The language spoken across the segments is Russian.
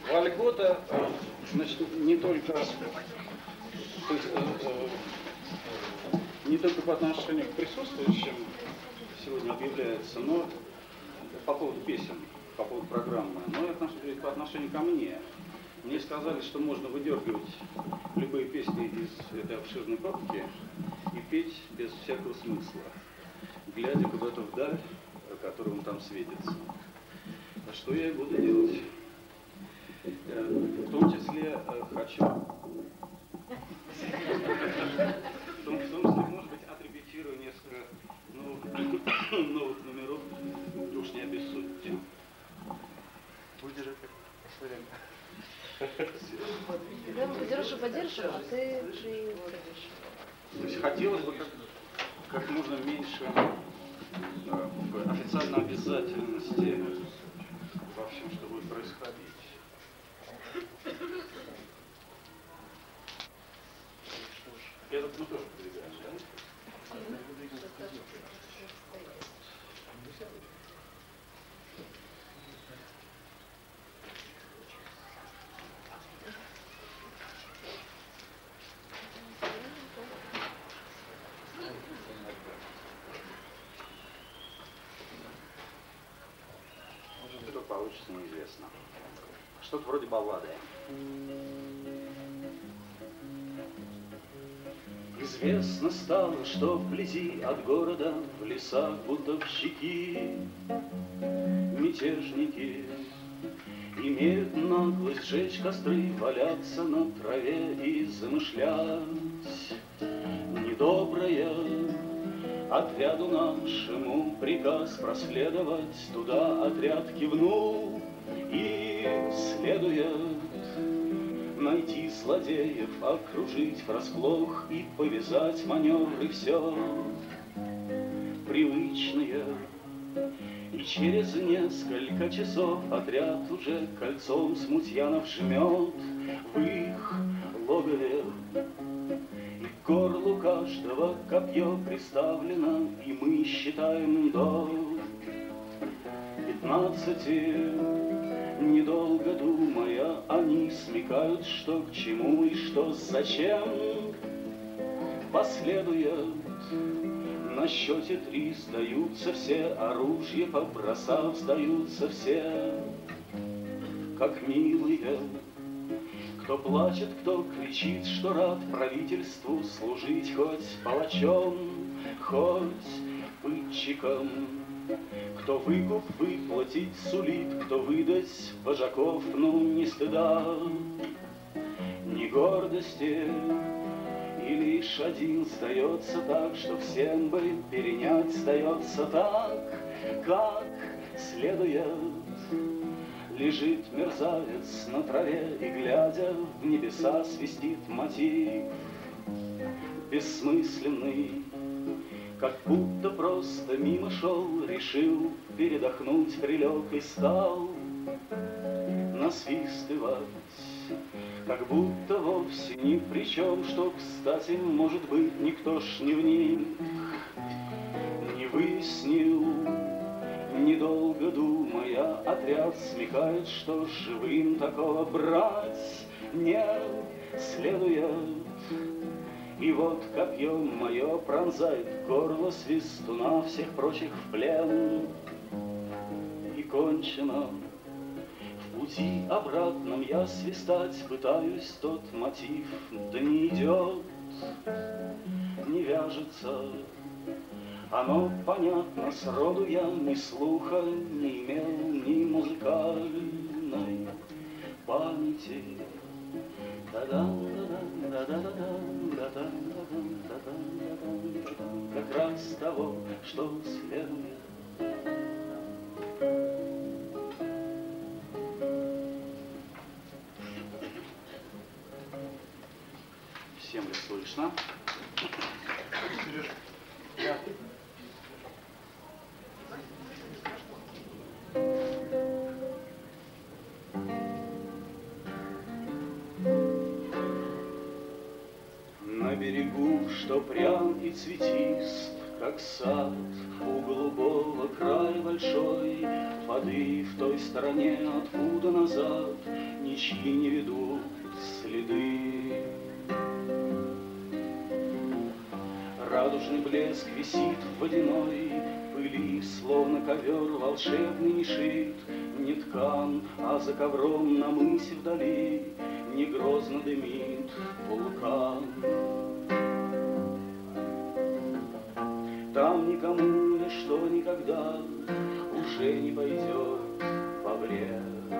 Вольгота, значит, не только по отношению к присутствующим сегодня объявляется, но по поводу песен, по поводу программы, но и по отношению ко мне. Мне сказали, что можно выдергивать любые песни из этой обширной папки и петь без всякого смысла, глядя куда-то вдаль, которым он там светится. А что я и буду делать? В том числе хочу, в том числе, может быть, отрепетирую несколько новых номеров, уж не обессудьте. Будешь это время. Когда мы поддержим, а ты приходишь. То есть хотелось бы как можно меньше официальной обязательности во всем, что будет происходить. Этот мы тоже продвигаем, да? Что получится, неизвестно. Что-то вроде баллады. Известно стало, что вблизи от города в лесах бунтовщики, мятежники имеют наглость сжечь костры, валяться на траве и замышлять недоброе. Отряду нашему приказ проследовать туда, отряд кивнул и следует найти злодеев, окружить врасплох и повязать маневры все привычные. И через несколько часов отряд уже кольцом смутьянов жмет в их логове. И к горлу каждого копье приставлено, и мы считаем до 15. Недолго думая, они смекают, что к чему и что зачем последует. На счете 3 сдаются все, оружие побросав, сдаются все, как милые. Кто плачет, кто кричит, что рад правительству служить хоть палачом, хоть пытчиком. Кто выкуп выплатить сулит, кто выдать вожаков, ну ни стыда, ни гордости. И лишь один сдается так, что всем бы перенять, сдается так, как следует. Лежит мерзавец на траве и, глядя в небеса, свистит мотив бессмысленный. Как будто просто мимо шел, решил передохнуть, прилег и стал насвистывать. Как будто вовсе ни при чем, что, кстати, может быть, никто ж не вник, не выяснил. Недолго думая, отряд смекает, что живым такого брать не следует. И вот копьем мое пронзает горло свистуна, всех прочих в плен. И кончено. В пути обратном я свистать пытаюсь тот мотив, да не идет, не вяжется. Оно понятно, сроду я ни слуха не имел, ни музыкальной памяти. Как раз того, что следует. Всем ли слышно? На берегу, что прям и цветист, как сад у голубого края большой, воды в той стороне, откуда назад ничьи не ведут следы. Радужный блеск висит в водяной пыли, словно ковер волшебный не шит, не ткан, а за ковром на мысе вдали не грозно дымит вулкан. Там никому ничто никогда уже не пойдет во вред.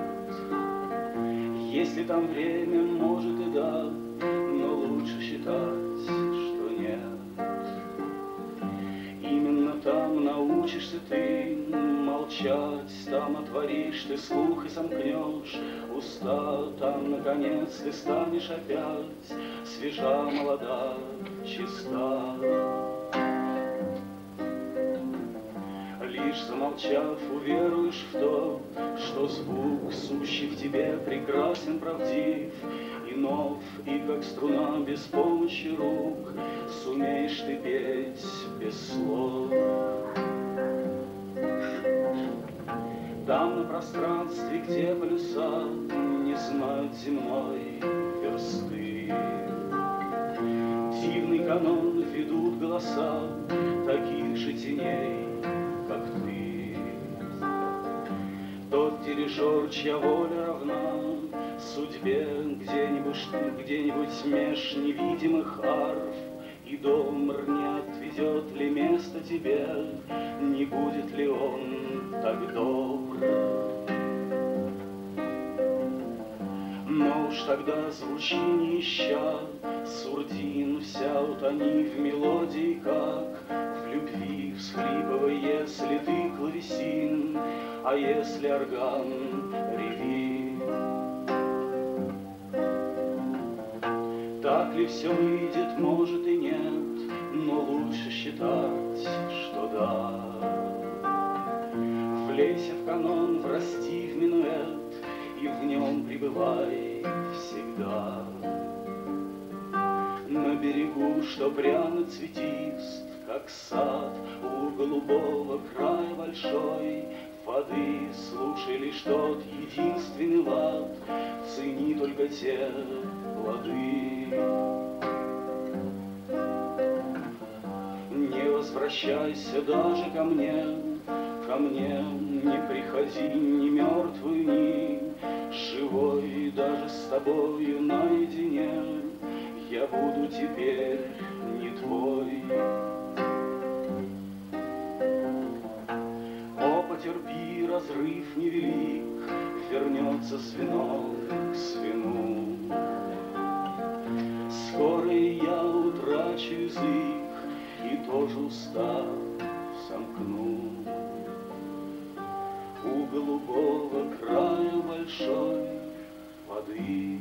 Если там время, может и да, но лучше считать, что нет. Именно там научишься ты молчать, там отворишь ты слух и сомкнешь уста, там, наконец, ты станешь опять свежа, молода, чиста. Лишь замолчав, уверуешь в то, что звук, сущий в тебе, прекрасен, правдив и нов, и как струна без помощи рук сумеешь ты петь без слов. Там на пространстве, где полюса не знают земной версты, дивный канон ведут голоса таких же теней, как ты. Тот дирижер, чья воля равна судьбе, где-нибудь меж невидимых арф, и домр не отведет ли место тебе, не будет ли он так добр? Но уж тогда звучи не ища сурдин, вся утони в мелодии, как в любви всхлипывай, если ты клавесин, а если орган, реви. Так ли все выйдет, может и нет, но лучше считать, что да. Влейся в канон, врасти в минуэт, и в нем пребывай всегда. На берегу, что прямо цветист, как сад у голубого края большой, воды слушай лишь тот единственный лад, цени только те плоды. Не возвращайся даже ко мне не приходи ни мертвый, ни живой, даже с тобою наедине я буду теперь не твой. О, потерпи, разрыв невелик, вернется свинок к свину. Скоро и я утрачу язык, и тоже устав сомкну. У голубого края большой воды.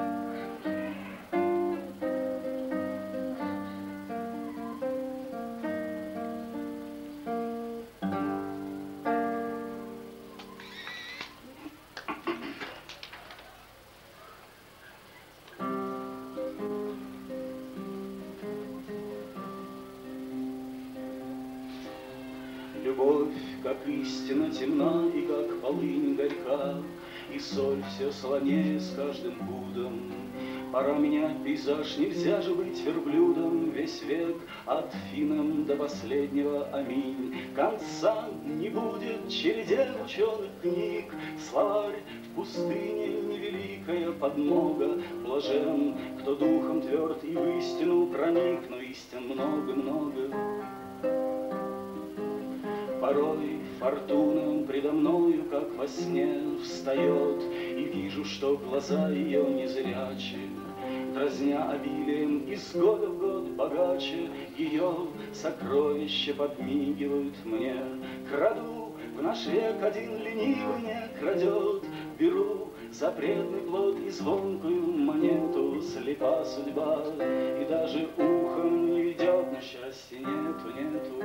Любовь, как истина, темна, и как полынь горька, и соль все солонее с каждым пудом. Пора менять пейзаж, нельзя же быть верблюдом весь век, от финном до последнего аминь. Конца не будет череде ученых книг, словарь в пустыне невеликая подмога. Блажен, кто духом тверд и в истину проник, но истин много-много. Порой фортуна предо мною, как во сне, встает, и вижу, что глаза ее незрячи, дразня обилием из года в год богаче. Ее сокровища подмигивают мне, краду в наш век один ленивый не крадет. Беру запретный плод и звонкую монету, слепа судьба, и даже ухом не ведет, но счастья нету.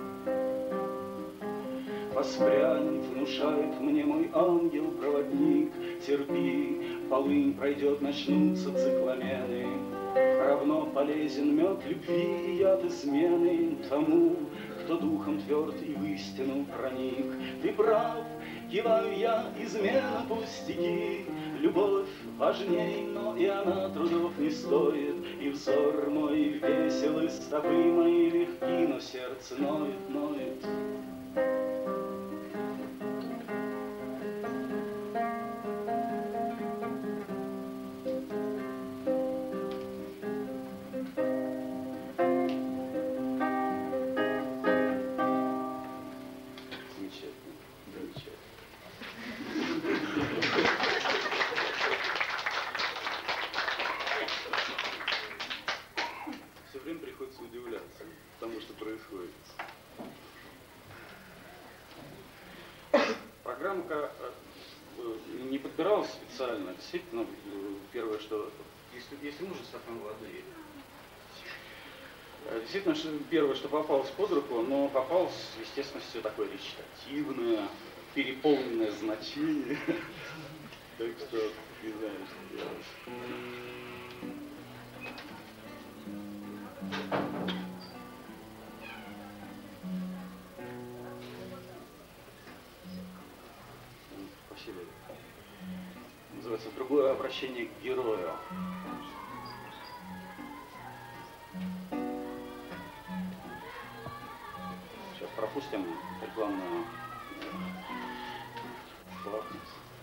Воспрянь, внушает мне мой ангел-проводник, терпи, полынь пройдет, начнутся цикламены. Равно полезен мед любви и яд измены тому, кто духом тверд и в истину проник. Ты прав, киваю я, измена пустяки. Любовь важней, но и она трудов не стоит. И взор мой весел, и стопы мои легки, но сердце ноет, ноет. Все время приходится удивляться тому, что происходит. Программка не подбиралась специально. Действительно, первое, что... Если можно, стакан воды. Действительно, первое, что попалось под руку, но попалось, естественно, все такое речитативное, переполненное значение. Так что не знаю, что делать. Спасибо. Называется «Другое обращение к герою». Сейчас пропустим рекламную плавность.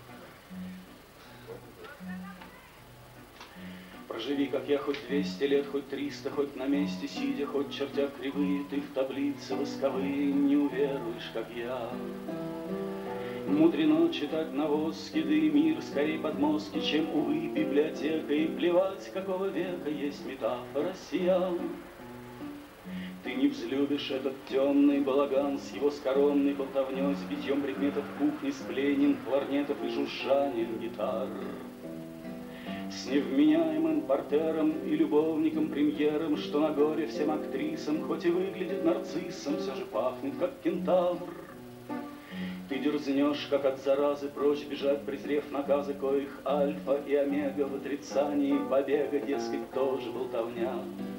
Проживи, как я, хоть 200 лет, хоть 300, хоть на месте сидя, хоть чертя кривые, ты в таблицы восковые не уверуешь, как я. Мудрено читать на воске, да и мир скорее подмостки, чем, увы, библиотека, и плевать, какого века есть метафора сия. Ты не взлюбишь этот темный балаган с его скоромной болтовней, с битьем предметов кухни, с пленем кларнетов и жужжанием гитар. С невменяемым портером и любовником-премьером, что на горе всем актрисам, хоть и выглядит нарциссом, все же пахнет, как кентавр. Ты дерзнешь, как от заразы, прочь бежать, презрев наказы, коих альфа и омега в отрицании побега, дескать, тоже болтовня.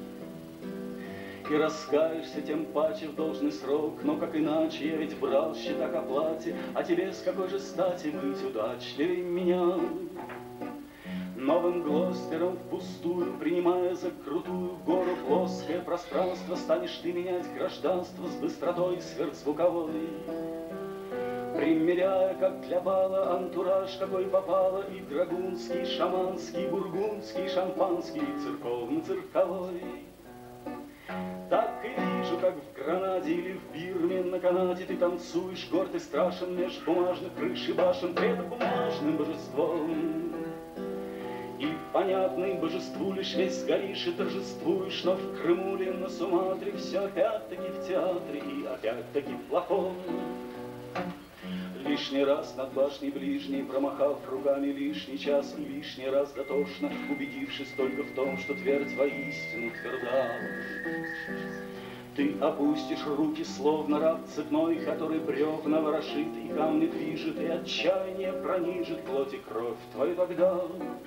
И раскаешься тем паче в должный срок, но как иначе, я ведь брал счета к оплате, а тебе с какой же стати быть удачливей меня? Новым Глостером впустую, принимая за крутую гору плоское пространство, станешь ты менять гражданство с быстротой сверхзвуковой. Примеряя, как для бала, антураж, какой попало, и драгунский, шаманский, бургундский, шампанский, церковно-цирковой. Так и вижу, как в Гранаде или в Бирме на канате ты танцуешь, горд и страшен меж бумажных крыш и башен пред бумажным божеством. И понятный божеству лишь весь горишь и торжествуешь, но в Крыму ли на Суматре все опять-таки в театре и опять-таки в плохом. Лишний раз над башней ближней, промахав руками лишний час, и лишний раз дотошно, убедившись только в том, что твердь воистину тверда. Ты опустишь руки, словно раб цепной, который бревна ворошит и камни движет, и отчаяние пронижит плоть и кровь твою тогда.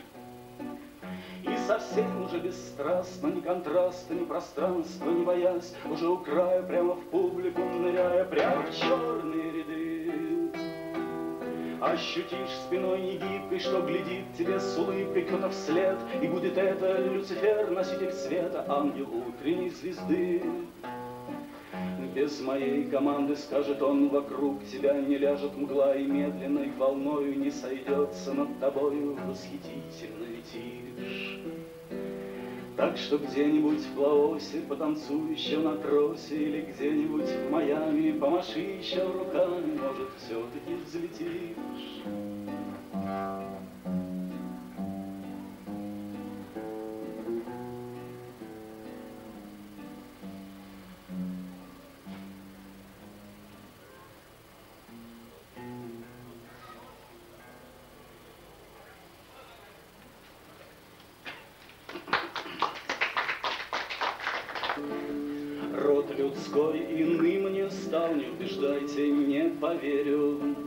И совсем уже бесстрастно, ни контраста, ни пространства, не боясь, уже у края, прямо в публику ныряя, прямо в черные ряды, ощутишь спиной негибкой, что глядит тебе с улыбкой кто-то вслед, и будет это Люцифер, носитель света, ангел утренней звезды. Без моей команды, скажет он, вокруг тебя не ляжет мгла, и медленной волною не сойдется над тобою восхитительно летишь. Так что где-нибудь в Лаосе потанцуй еще на тросе, или где-нибудь в Майами помаши еще руками, может, все-таки взлетишь. Род людской иным мне стал, не убеждайте, не поверю. В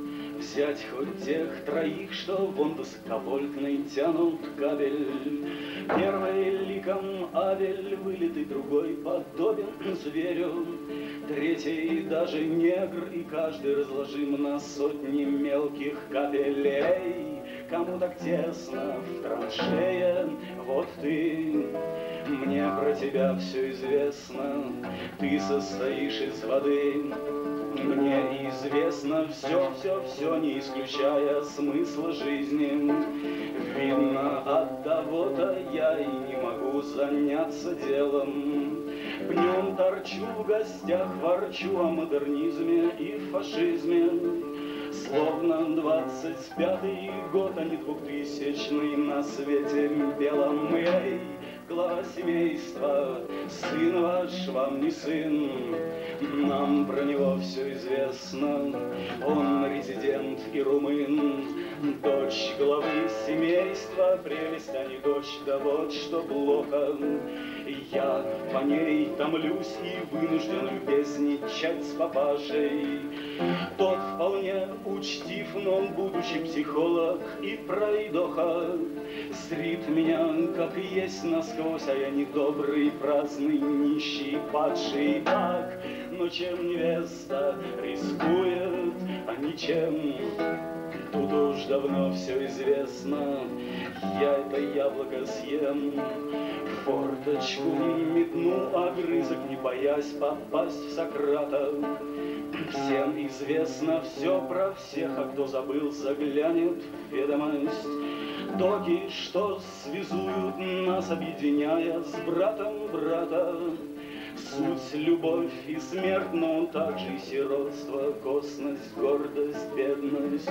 взять хоть тех троих, что вон высоковольтный тянут кабель. Первый ликом Авель вылитый, другой подобен зверю, третий даже негр, и каждый разложим на сотни мелких капелей. Кому так тесно в траншее, вот ты, мне про тебя все известно, ты состоишь из воды. Мне известно все, не исключая смысла жизни. Видно, от того-то я и не могу заняться делом. Днем торчу в гостях, ворчу о модернизме и фашизме. Словно 25-й год, а не 2000-й на свете белом. Эй, глава семейства, сын ваш вам не сын, нам про него все известно. Он резидент и румын, дочь главы семейства, прелесть, а не дочь, да вот что плохо. Я по ней томлюсь и вынужден любезничать с папашей. Тот вполне учтив, но будучи психолог и пройдоха, зрит меня, как есть, насквозь, а я недобрый, праздный, нищий, падший. Так, но чем невеста рискует, а ничем, тут уж давно все известно. Я это яблоко съем, форточку метну, огрызок, не боясь попасть в Сократа. Всем известно все про всех, а кто забыл, заглянет в ведомость. Токи, что связуют нас, объединяя с братом брата. Суть, любовь и смерть, но также и сиротство, косность, гордость, бедность.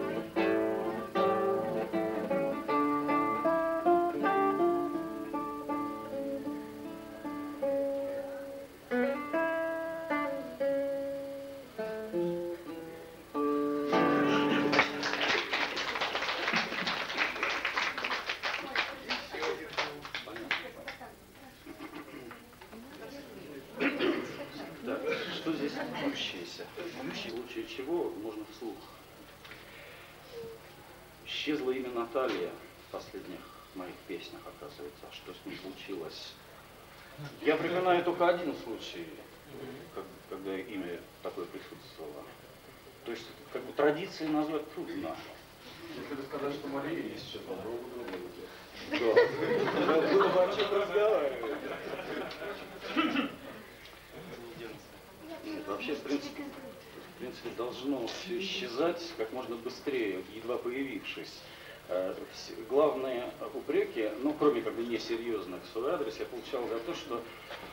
Что здесь бьющееся? Бьющее, в случае чего можно вслух. Исчезло имя Наталья в последних моих песнях, оказывается. Что с ним случилось? Я припоминаю только один случай, когда имя такое присутствовало. То есть, как бы, традиции назвать трудно. Если сказать, что Мария есть, сейчас попробую другое. Да. Было бы о чем разговаривать. Нет, вообще, в принципе, должно все исчезать как можно быстрее, едва появившись. Главные упреки, ну, кроме как бы несерьезных в свой адрес, я получал за то, что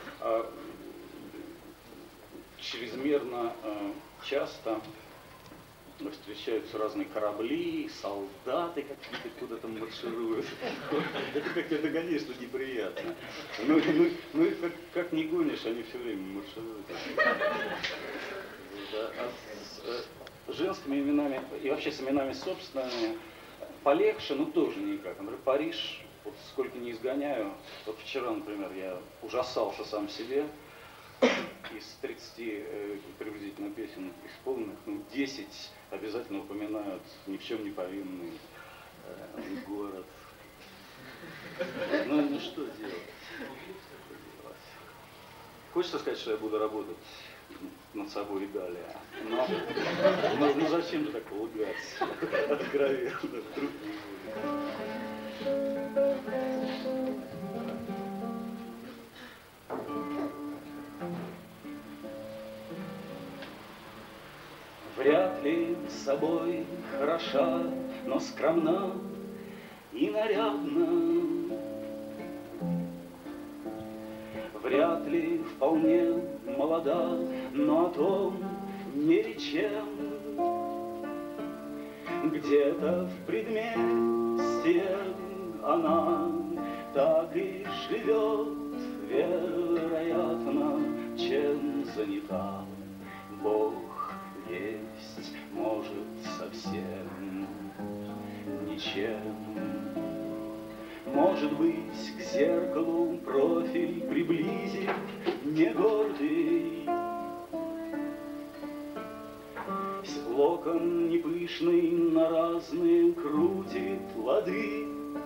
чрезмерно часто встречаются разные корабли, солдаты какие-то куда-то маршируют. Это как-то, конечно, неприятно. Ну как не гонишь, они все время маршируют. А с женскими именами и вообще с именами собственными полегче, но тоже никак. Например, Париж, вот сколько не изгоняю. Вот вчера, например, я ужасался сам себе. Из 30 приблизительно песен исполненных, 10 обязательно упоминают ни в чем не повинный город. Ну что делать? Хочется сказать, что я буду работать над собой и далее. Но зачем же так лгать? Откровенно, вдруг не будет. Вряд ли собой хороша, но скромна и нарядна. Вряд ли вполне молода, но о том не речем. Где-то в предместье она так и живет, вероятно, чем занята. Бог есть, может, совсем ничем. Может быть, к зеркалу профиль приблизив, не гордый. кокон непышный на разные крутит лады.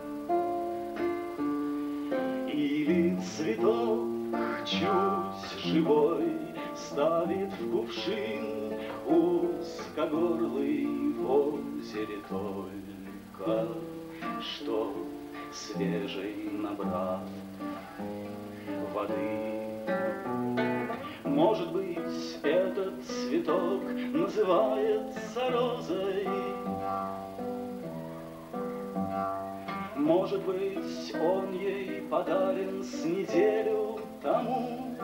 Или цветок чуть живой ставит в кувшин узкогорлый в озере только что свежей набрав воды. Может быть, этот цветок называется розой. Может быть, он ей подарен с неделю тому.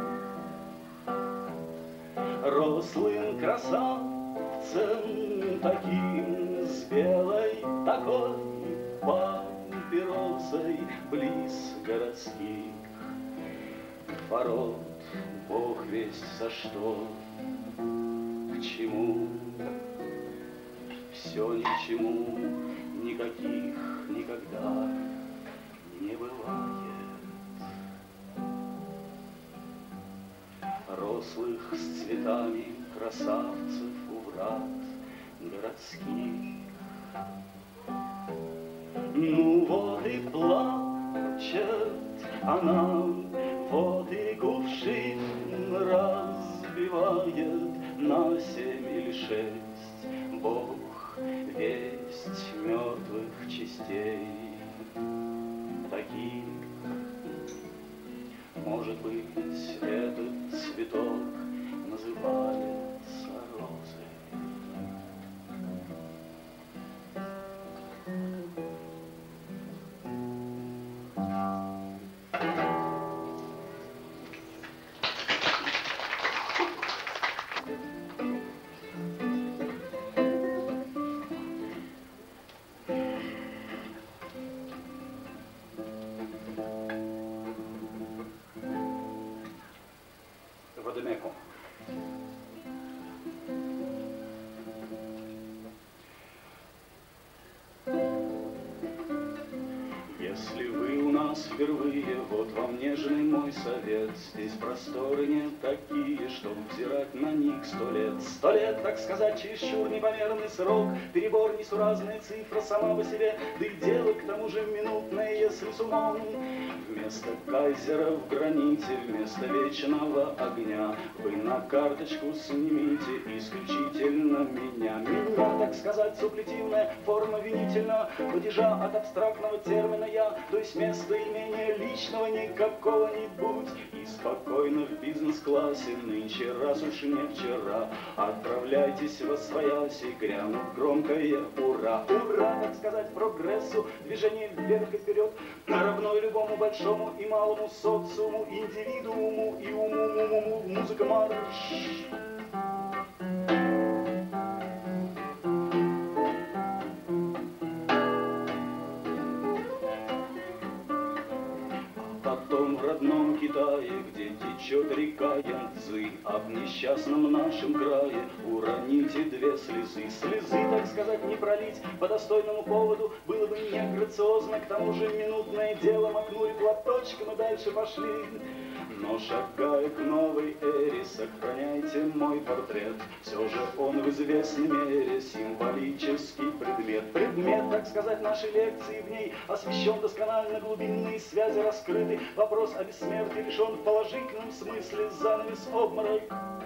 Рослым красавцем таким, с белой такой папиросой близ городских ворот. Бог весть за что, к чему, все ничему, никаких никогда не бывает. Рослых с цветами красавцев у врат городских. Ну вот и плачет она, вот и кувшин разбивает на 7 или 6. Бог весть мертвых частей таких. Может быть, этот цветок называется розой. Водомеком. Если вы у нас впервые, вот вам нежный мой совет. Здесь просторы не такие, чтоб взирать на них 100 лет. 100 лет, так сказать, чересчур непомерный срок. Перебор, несуразная цифра сама по себе. Да и дело к тому же минутное, если с умом. Вместо кайзера в граните, вместо вечного огня вы на карточку снимите исключительно меня. Меня, так сказать, суплетивная форма винительного падежа от абстрактного термина «я», то есть место имения личного не какого-нибудь. И спокойно в бизнес-классе нынче, раз уж не вчера, отправляйтесь восвоясь и грянув громкое «Ура!». Ура, так сказать, прогрессу, движение вверх и вперед, равно любому большому и малому социуму, индивидууму и уму, музыка марш. Потом в родном Китае, где течет река Янцзы, а в несчастном нашем крае уроните 2 слезы. Слезы, так сказать, не пролить по достойному поводу было бы не грациозно, к тому же минутное дело, макнули платочком и дальше пошли. Но шагая к новой эре, сохраняйте мой портрет. Все же он в известной мере символический предмет. Предмет, так сказать, нашей лекции в ней освещен досконально, глубинные связи раскрыты. Вопрос о бессмертии решен в положительном смысле, занавес обморок.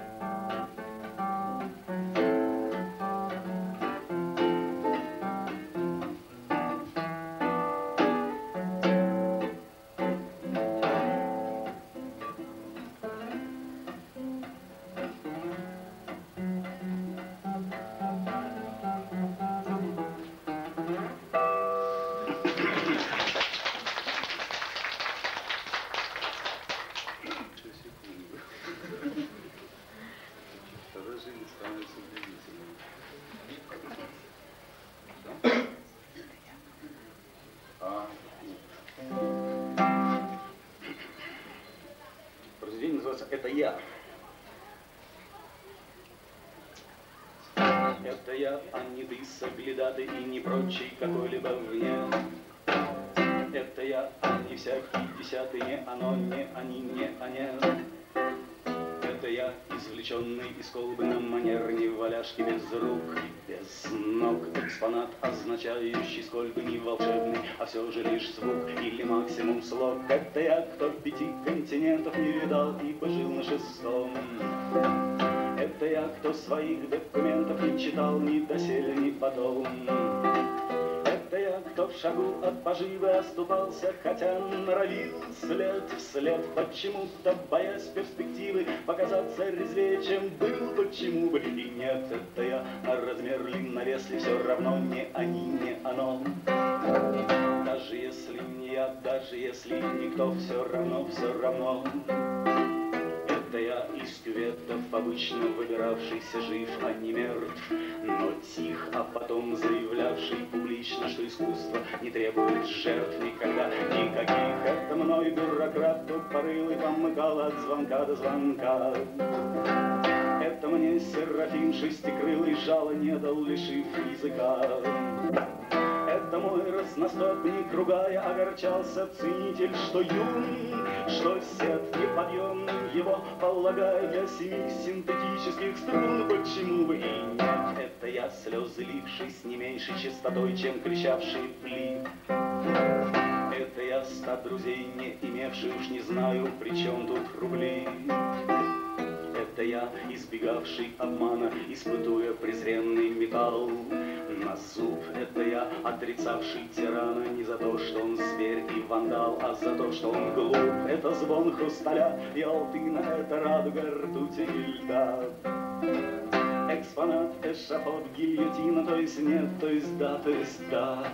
Произведение называется «Это я». Это я, а не ты, соглядатый и не прочий какой-либо вне. Это я, а не всякий десятый, не оно, не они, не они. Это я, извлеченный из колбы на манер неваляшки, без рук и без ног. Экспонат, означающий сколько ни волшебный, а все же лишь звук или максимум слог. Это я, кто 5 континентов не видал и пожил на 6-м. Это я, кто своих документов не читал ни доселе, ни потом. Это я, кто в шагу от поживы оступался, хотя норовил след вслед, почему-то боясь перспективы показаться резвее, чем был, почему бы и нет. Это я на размер лин, на вес ли все равно, не они, не оно. Даже если не я, даже если никто, все равно, все равно. Это я из кюветов, обычно выбиравшийся жив, а не мертв, но тих, а потом заявлявший публично, что искусство не требует жертв никогда никаких. Это мной бюрократ тупорылый помыкал от звонка до звонка. Это мне Серафим шестикрылый жало не дал, лишив языка. Это мой разностопник, ругая, огорчался ценитель, что юн, что сет неподъемным его полагаю для 7 синтетических струн, почему бы и нет. Это я, слезы ливший с не меньшей частотой, чем кричавший плит. Это я, 100 друзей не имевший, уж не знаю, при чем тут рубли. Это я, избегавший обмана, испытуя презренный металл на зуб. Это я, отрицавший тирана не за то, что он зверь и вандал, а за то, что он глуп. Это звон хрусталя и алтына, это радуга ртути и льда. Экспонат, эшафот, гильотина, то есть нет, то есть да, то есть да.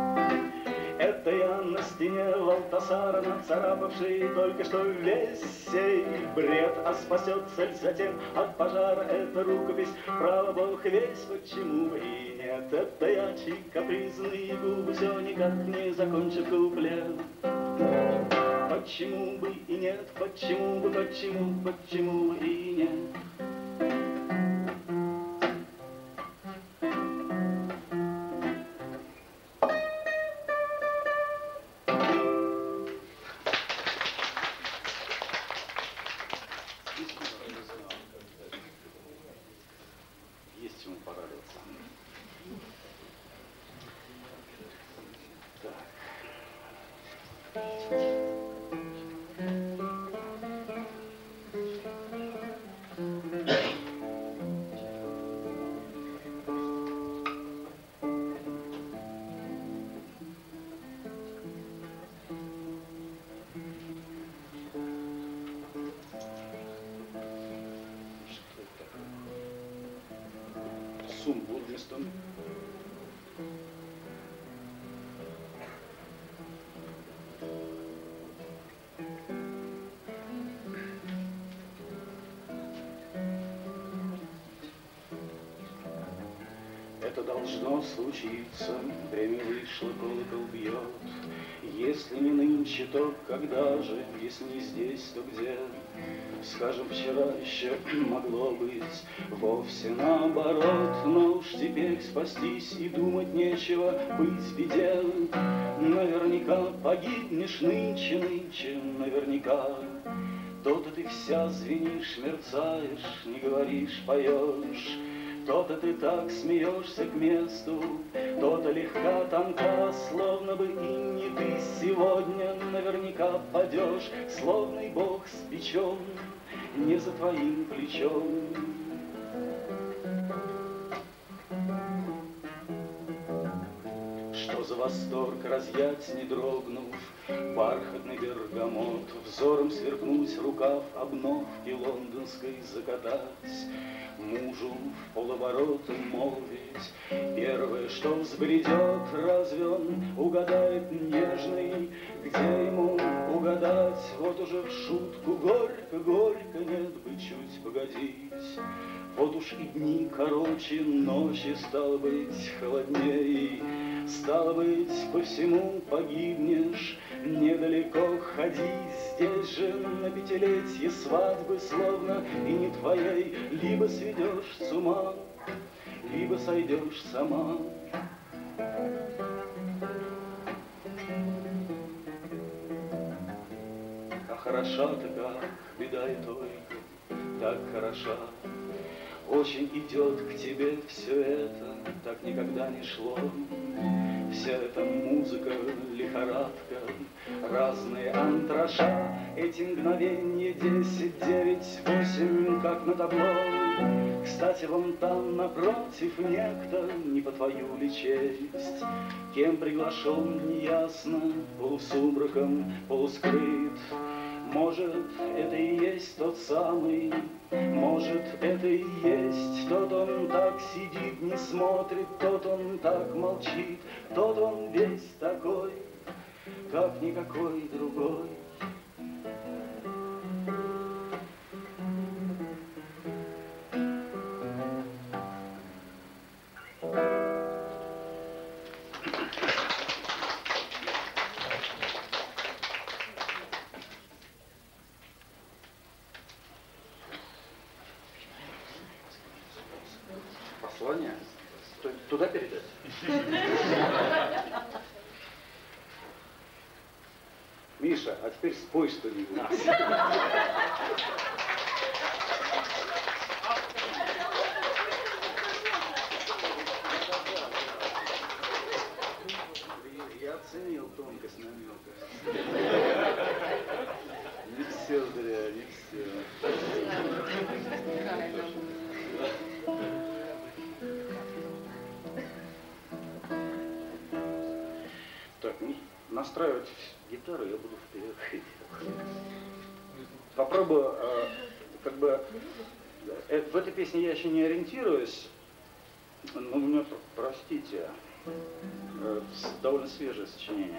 Это я на стене Валтасара, нацарапавший только что весь сей бред. А спасется ли затем от пожара эта рукопись? Право бог весь, почему бы и нет. Это я, чьи капризные губы все никак не закончат куплет. Почему бы и нет, почему бы и нет. Есть ему порадоваться. Так. Сумбургистон. Это должно случиться, время вышло, колокол бьет. Если не нынче, то когда же? Если не здесь, то где? Скажем, вчера еще могло быть вовсе наоборот. Но уж теперь спастись и думать нечего, быть в беде. Наверняка погибнешь нынче, наверняка. То-то ты вся звенишь, мерцаешь, не говоришь, поешь. То-то ты так смеешься к месту, то-то легка, тонка, словно бы и не ты сегодня наверняка падешь, словный бог спечен не за твоим плечом. Что за восторг разъять, не дрогнув, бархатный бергамот, взором сверкнуть рукав обновки лондонской закатать, мужу в полоборота молвить первое, что взбредет, разве он угадает нежный, где ему угадать? Вот уже в шутку горько, горько, нет бы чуть погодить. Вот уж и дни короче, ночи, стало быть, холодней. Стало быть, по всему погибнешь, недалеко ходить. Здесь же на пятилетие свадьбы словно и не твоей. Либо сведешь с ума, либо сойдешь сама. А хороша ты как, беда и только так хороша. Очень идет к тебе все это, так никогда не шло. Вся эта музыка, лихорадка, разные антраша, эти мгновенья 10, 9, 8, как на табло. Кстати, вон там напротив некто, не по твою ли честь, кем приглашен, неясно, полусумраком, полускрыт. Может, это и есть тот самый, может, это и есть тот он так сидит, не смотрит, тот он так молчит, тот он весь такой, как никакой другой. Послание? Туда передать? Миша, а теперь спой что-нибудь. Я оценил тонкость намека. Не все зря, не все. Так, ну, настраивать гитару я буду вперед. Попробую, как бы, в этой песне я еще не ориентируюсь, но у меня, простите, довольно свежее сочинение.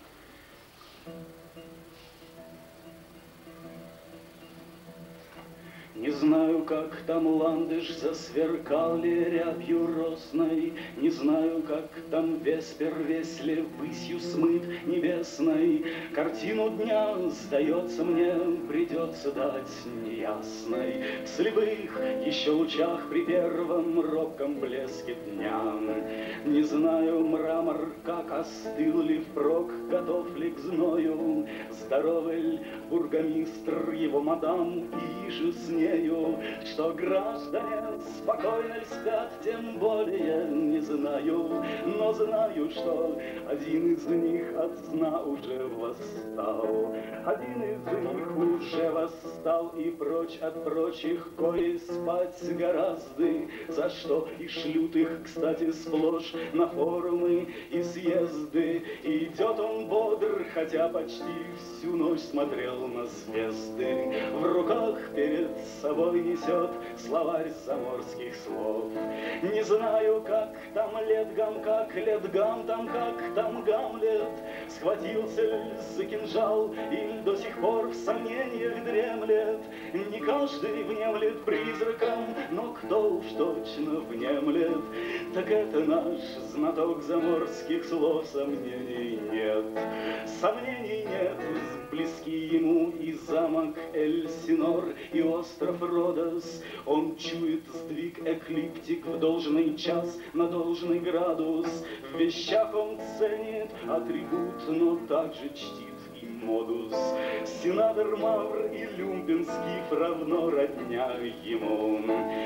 Не знаю, как там ландыш засверкал ли рябью росной, не знаю, как там веспер весле высью смыт небесной. Картину дня, сдается мне, придется дать неясной. В слепых еще лучах при первом робком блеске дня. Не знаю, мрамор как остыл ли впрок, готов ли к зною. Здоровый ль бургомистр, его мадам и иже с нею, что граждане спокойно ли спят, тем более не знаю. Но знаю, что один из них от сна уже восстал. Один из них уже восстал и прочь от прочих, кои спать гораздо, за что и шлют их, кстати, сплошь на форумы и съезды. Идет он бодр, хотя почти всю ночь смотрел на звезды. В руках перед собой несет словарь заморских слов. Не знаю, как там Летгам, как Летгам, там как там Гамлет. Схватился ли за кинжал или до сих пор в сомнениях дремлет. Не каждый внемлет призраком, но кто уж точно внемлет, так это наш знаток заморских слов. Сомнений нет, сомнений нет, близки ему и замок Эльсинор, и остров Родос. Он чует сдвиг эклиптик в должный час на должный градус. В вещах он ценит атрибут, но также чтит и модус. Сенатор Мавр и люмпен скиф равно родня ему.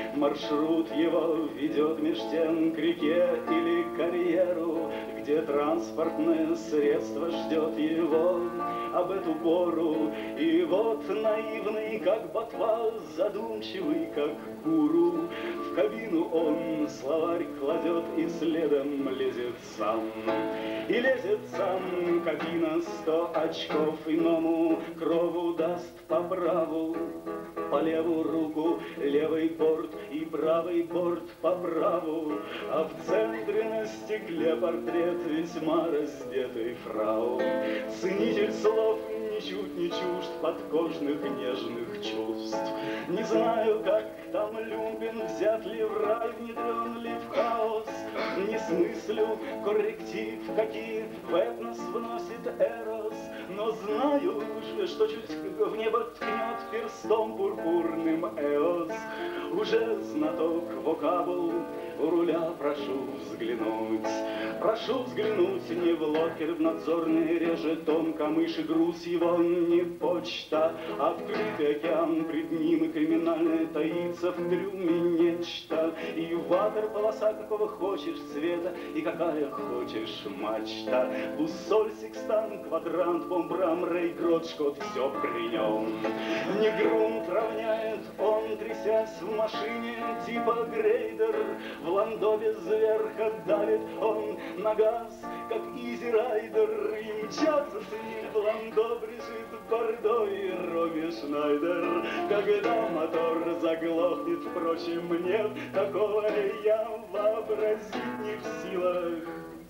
Маршрут его ведет меж тем к реке или карьеру, где транспортное средство ждет его об эту пору. И вот наивный, как ботва, задумчивый, как гуру, в кабину он словарь кладет и следом лезет сам. И лезет сам, кабина 100 очков иному крову даст по праву. По левую руку левый борт и правый борт по праву, а в центре на стекле портрет весьма раздетой фрау. Ценитель слов ничуть не чужд подкожных нежных чувств. Не знаю, как там люмпен, взят ли в рай, внедрен ли в хаос. Не смыслю корректив, какие в этнос вносит Эрос, но знаю же, что чуть в небо ткнет перстом пурпурным Эос. Уже знаток вокабул у руля прошу взглянуть. Прошу взглянуть не в локер, в надзорный режет он камыш, и груз его не почта. Открытый океан пред ним, и криминальное таится в трюме нечто. И ватер полоса какого хочешь цвета, и какая хочешь мачта. Буссоль, секстант, квадрант, бомбрам, рей, грот, шкот, все при нем. Не грунт равняет он, трясясь в машине типа грейдер. В ландове зверха давит он на газ, как изи-райдер. И мчатся с ним в ландо, брежит Бордо и Роми Шнайдер. Когда мотор заглохнет, впрочем, нет, такого я вообразить не в силах.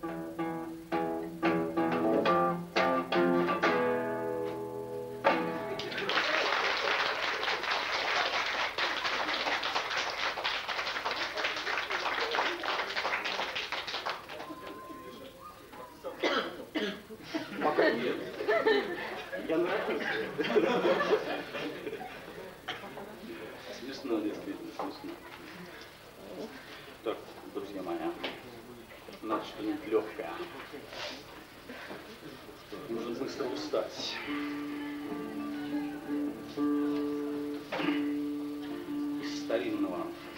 Пока нет. Я нравлюсь. Смешно, действительно смешно. Так, друзья мои, надо что-нибудь легкое. Нужно быстро устать. Из старинного.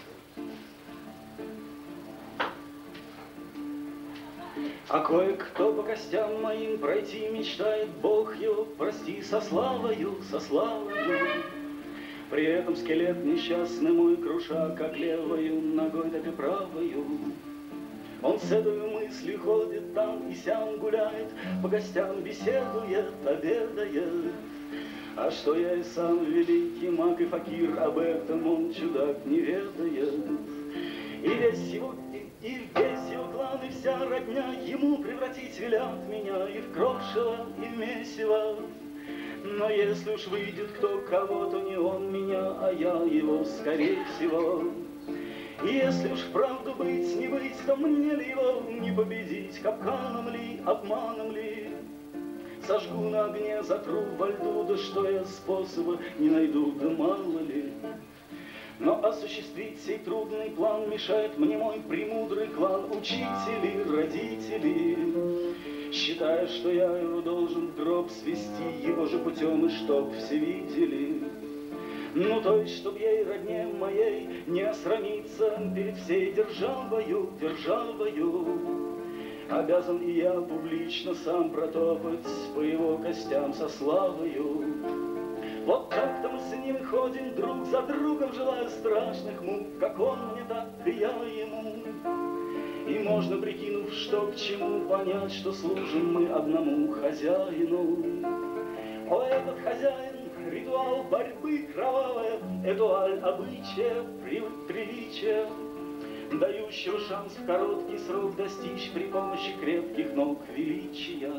А кое-кто по костям моим пройти мечтает, Бог его прости, со славою, со славою. При этом скелет несчастный мой, круша как левою ногой, так и правою. Он с этой мыслью ходит там и сям гуляет, по гостям беседует, обедает. А что я и сам великий маг и факир, об этом он, чудак, не ведает. И весь его клан, и вся родня ему превратить велят меня и в крошево, и в месиво. Но если уж выйдет кто кого, то не он меня, а я его, скорее всего. И если уж вправду быть, не быть, то мне ли его не победить, капканом ли, обманом ли? Сожгу на огне, затру во льду, да что я способа не найду, да мало ли. Но осуществить сей трудный план мешает мне мой премудрый клан, учители, родители. Считая, что я его должен в гроб свести, его же путем, и чтоб все видели. Ну, то есть, чтоб ей, родне моей, не осрамиться перед всей державою, державою. Обязан и я публично сам протопать по его костям со славою. Вот так-то мы с ним ходим друг за другом, желая страшных мук, как он мне, так и я ему. И можно, прикинув, что к чему, понять, что служим мы одному хозяину. О, этот хозяин, ритуал борьбы кровавая, этуаль обычая, приличия, дающего шанс в короткий срок достичь при помощи крепких ног величия.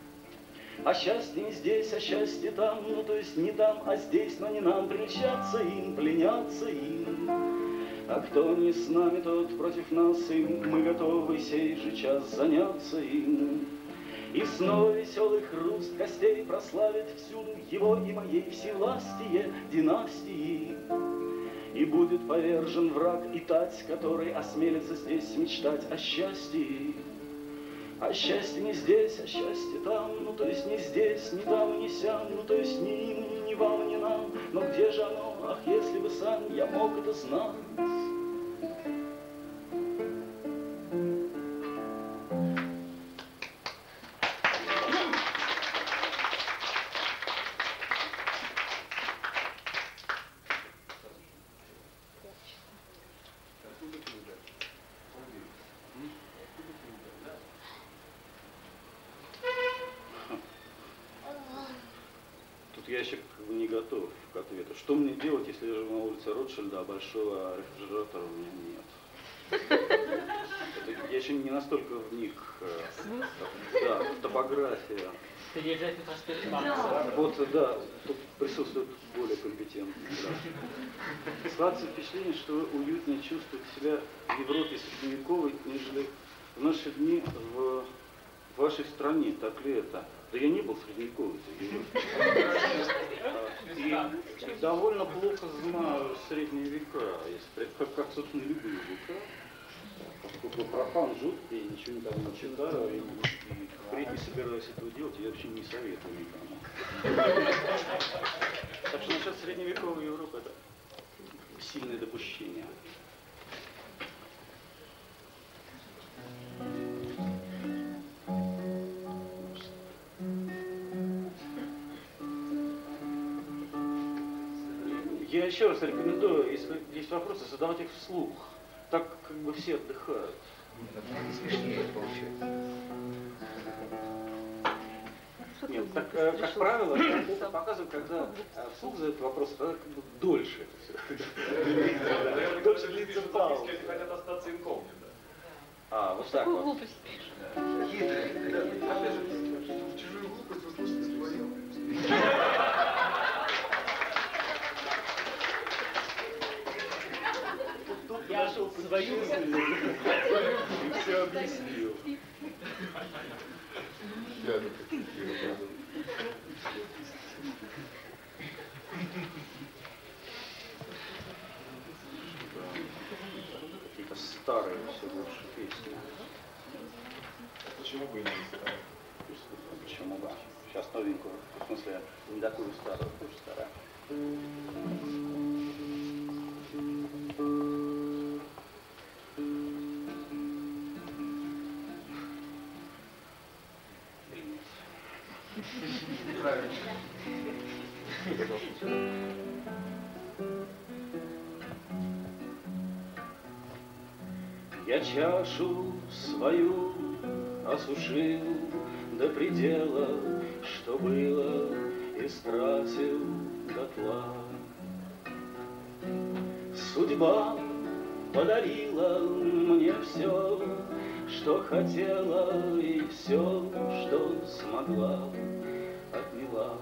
А счастье не здесь, а счастье там, ну то есть не там, а здесь, но не нам прельщаться им, пленяться им. А кто не с нами, тот против нас, и мы готовы сей же час заняться им. И снова веселый хруст костей прославит всюду его и моей всевластие династии. И будет повержен враг и тать, который осмелится здесь мечтать о счастье. А счастье не здесь, а счастье там, ну то есть не здесь, не там, не сям, ну то есть ни им, ни вам, ни нам. Но где же оно, ах, если бы сам я мог это знать. Я еще не готов к ответу. Что мне делать, если я живу на улице Ротшильда, а большого рефрижератора у меня нет? Это, я еще не настолько вник. Да, топография. Содержатель проспекта Маркса. Вот, да, тут присутствует более компетентный. Да. Складывается впечатление, что вы уютнее чувствуете себя в Европе средневековой, нежели в наши дни в вашей стране. Так ли это? Да я не был средневековый. И довольно плохо знаю средние века, как собственно, любые века. профан жуткий, ничего никому не читаю, и впредь не собираюсь этого делать, я вообще не советую никому. Так что насчет средневековой Европы это сильное допущение. Я еще раз рекомендую, если есть вопросы, задавать их вслух. Так как бы все отдыхают. Смешнее получается. Нет, так, как правило, опыт показывает, когда вслух задают вопрос, тогда как бы дольше это все. Дольше длится пауза. Если хотят остаться инкогнито. А, вот так Какую вот. глупость пишешь? Хитрый. Опять же, в чужую глупость вы слушаете свою. Я свою И все объяснил. Какие-то старые все лучше песни. Почему бы и не старые? Почему бы? Сейчас новенькую, в смысле, не такую старую, тоже старая. Или нет? Правильно. Я чашу свою осушил до предела, что было, истратил дотла. Судьба подарила мне все, что хотела, и все, что смогла, отняла.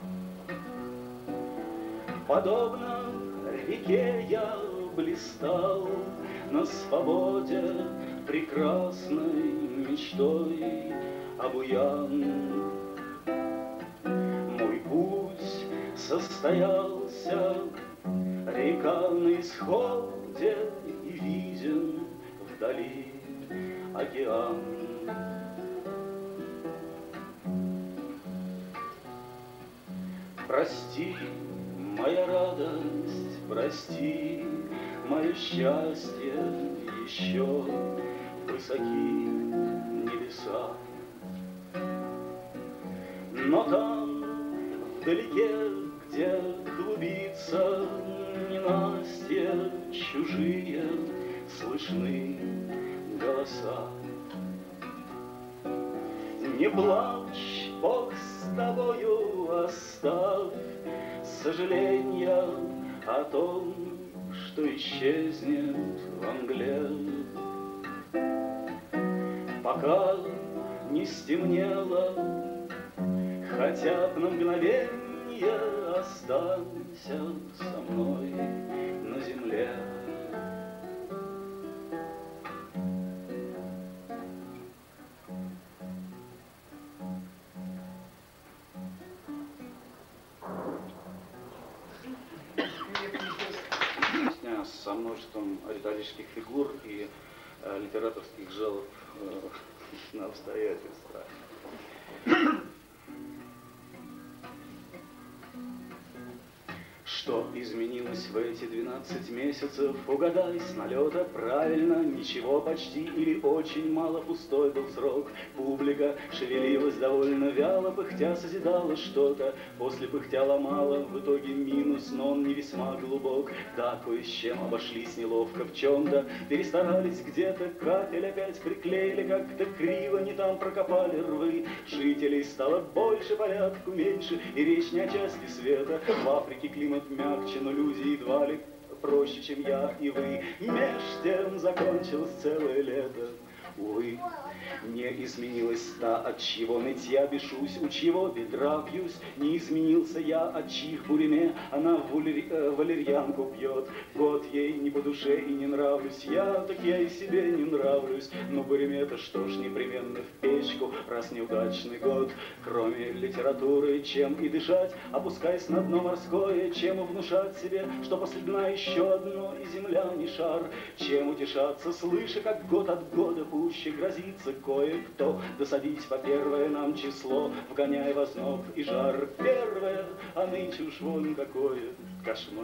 Подобно реке я блистал на свободе прекрасной мечтой обуян. Мой путь состоялся, река на исходе, и виден вдали океан. Прости, моя радость, прости, мое счастье, еще высоки небеса. Но там, вдалеке, где клубится ненастье, чужие слышны голоса. Не плачь, Бог с тобою, оставь сожаления о том, что исчезнет во мгле. Пока не стемнело, хотя б на мгновенье останься со мной на земле. Песня со множеством риторических фигур и литераторских жалоб на обстоятельства. Что изменилось в эти 12 месяцев? Угадай с налета правильно. Ничего почти или очень мало, пустой был срок. Публика шевелилась довольно вяло, пыхтя созидала что-то, после пыхтя ломала. В итоге минус, но он не весьма глубок. Да, кое с чем обошлись неловко в чем-то, перестарались где-то, капель опять приклеили как-то криво, не там прокопали рвы. Жителей стало больше, порядку меньше, и речь не о части света. В Африке климат мягче, но люди едва ли проще, чем я и вы. Меж тем закончилось целое лето. Увы, Не изменилась та, от чьего нытья бешусь, у чьего бедра бьюсь. Не изменился я, от чьих буриме она валерьянку пьет. Год ей не по душе и не нравлюсь я, так я и себе не нравлюсь. Но буриме-то что ж, непременно в печку, раз неудачный год. Кроме литературы, чем и дышать, опускаясь на дно морское, чем внушать себе, что после дна еще одно, и земля не шар. Чем утешаться, слыша, как год от года пуще грозится кое-кто досадить по первое нам число, вгоняя в озноб и жар. Первое, а нынче уж вон какое кошмар.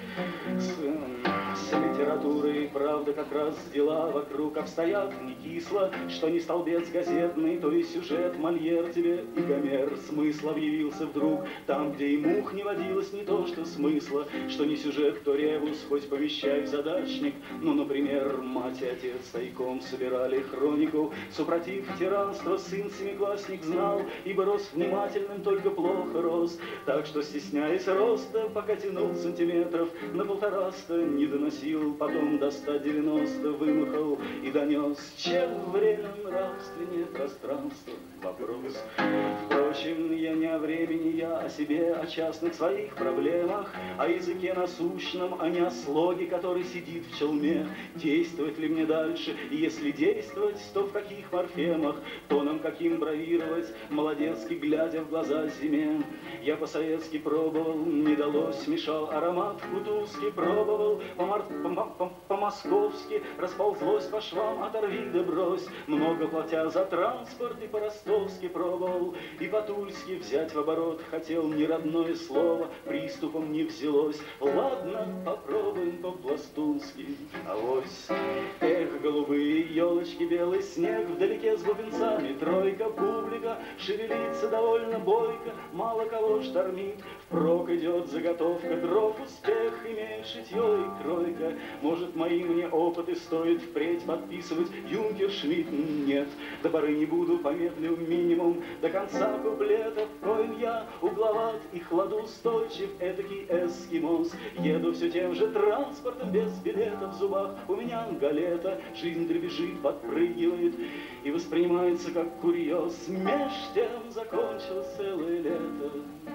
С литературой, правда, как раз дела вокруг обстоят не кисло, что не столбец газетный, то и сюжет Мольер тебе и Гомер. Смысл объявился вдруг там, где и мух не водилось, не то что смысла, что не сюжет, то ребус, хоть помещай в задачник. Ну, например, мать и отец тайком собирали хронику, супротив тиранства сын семиклассник знал, ибо рос внимательным, только плохо рос, так что, стесняясь роста, пока тянул сантиметров на 150, не доносил, потом до 190 вымахал и донес. Чем время нравственнее пространство? Вопрос. Впрочем, я не о времени, я о себе, о частных своих проблемах, о языке насущном, а не о слоге, который сидит в челме. Действовать ли мне дальше? И если действовать, то в каких морфемах? Тоном каким бравировать, молодецки глядя в глаза зиме? Я по-советски пробовал, не далось, мешал аромат кутузки, пробовал по-московски, расползлось по швам, оторви да брось. Много платя за транспорт и по-ростовски пробовал, и по-тульски взять в оборот хотел неродное слово, приступом не взялось. Ладно, попробуем по-пластунски. Авось. Эх, голубые елочки, белый снег, вдалеке с бубенцами тройка, публика шевелится довольно бойко, мало кого штормит, впрок идет заготовка дров, успех имеет шитье и кройка. Может, мои мне опыты стоит впредь подписывать Юнкер Шмидт? Нет, до поры не буду, помедлю минимум до конца куплета, в коем я угловат и хладоустойчив, этакий эскимос. Еду все тем же транспортом, без билета в зубах, у меня галета, жизнь дребезжит, подпрыгивает и воспринимается как курьез. Меж тем закончилось целое лето.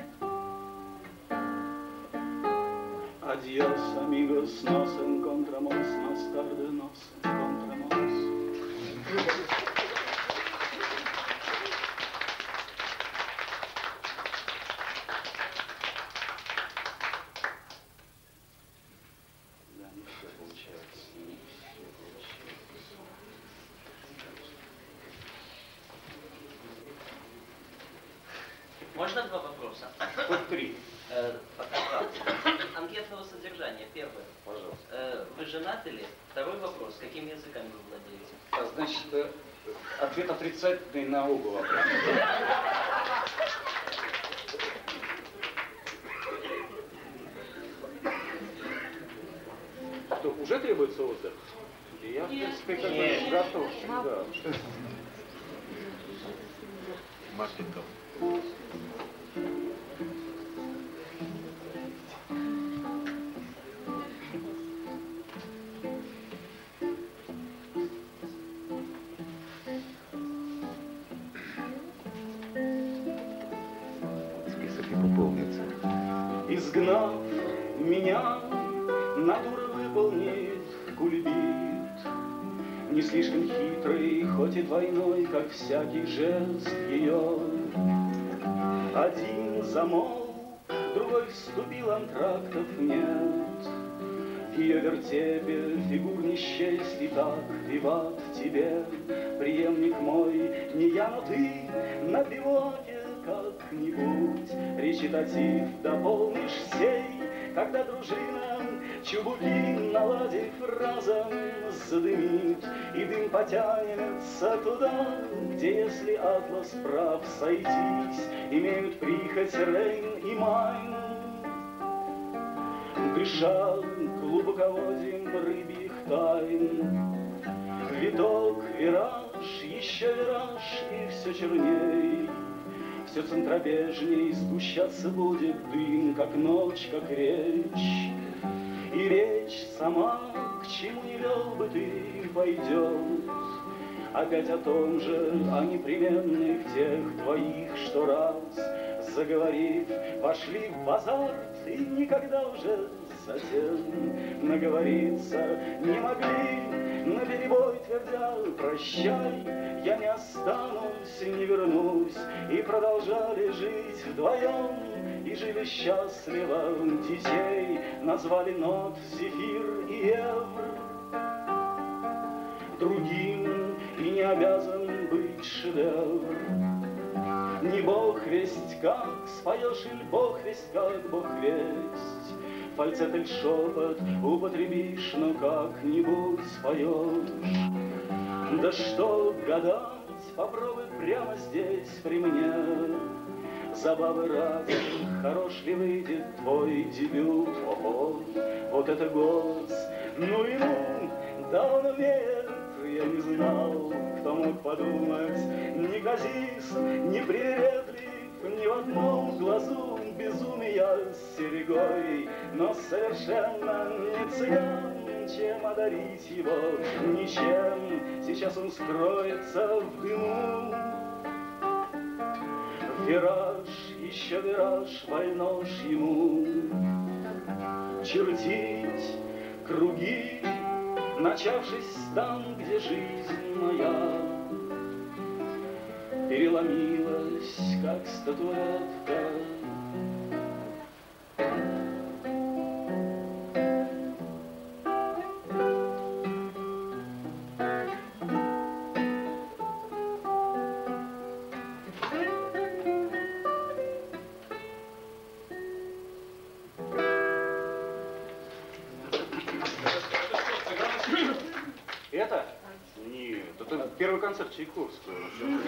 Adiós, amigos, nos encontramos más tarde, nos encontramos. Да, не все получается, не все получается. Можно два вопроса? Хоть три. Анкетного содержания. Первое. Пожалуйста. Вы женаты ли? Второй вопрос. Какими языками вы владеете? Значит, ответ отрицательный на оба вопроса. Что, уже требуется отдых? Я, в принципе, как бы готов. Да. Маркетов. Список не пополнится. Изгнав меня, натура выполнит кульбит. Не слишком хитрый, хоть и двойной, как всякий жест ее. Один замолк, другой вступил, антрактов нет. В ее вертепе фигур не счесть, и так виват тебе, преемник мой, не я, но ты на биваке как-нибудь речитатив дополнишь сей, когда дружина чубуки, наладив разом, задымит, и дым потянется туда, где, если атлас прав, сойтись имеют прихоть Рейн и Майн. Дыша глубоководьем рыбьих тайн, виток, вираж, еще вираж, и все черней, все центробежней сгущаться будет дым, как ночь, как речь. И речь сама, к чему не вел бы ты, пойдет, опять о том же, о непременных тех двоих, что раз, заговорив, пошли в базар, и никогда уже затем наговориться не могли, наперебой твердя «прощай, я не останусь, не вернусь», и продолжали жить вдвоем, и жили счастливо. Детей назвали Нот, Зефир и Евр. Другим и не обязан быть шедевр. Не бог весть как споешь, или бог весть как бог весть. Фальцет или шепот употребишь, но как-нибудь споешь. Да что гадать, попробуй прямо здесь при мне. Забавы ради, хорош ли выйдет твой дебют? Ого, вот это голос, ну и ну, да он умеет. Я не знал, кто мог подумать, неказист, неприветлив, ни в одном глазу безумия с серегой, но совершенно не цыган, чем одарить его, ничем, сейчас он скроется в дыму. Вираж, еще вираж, вольнож ему чертить круги, начавшись там, где жизнь моя переломилась, как статуэтка. Это? Нет, это первый концерт Чайковского.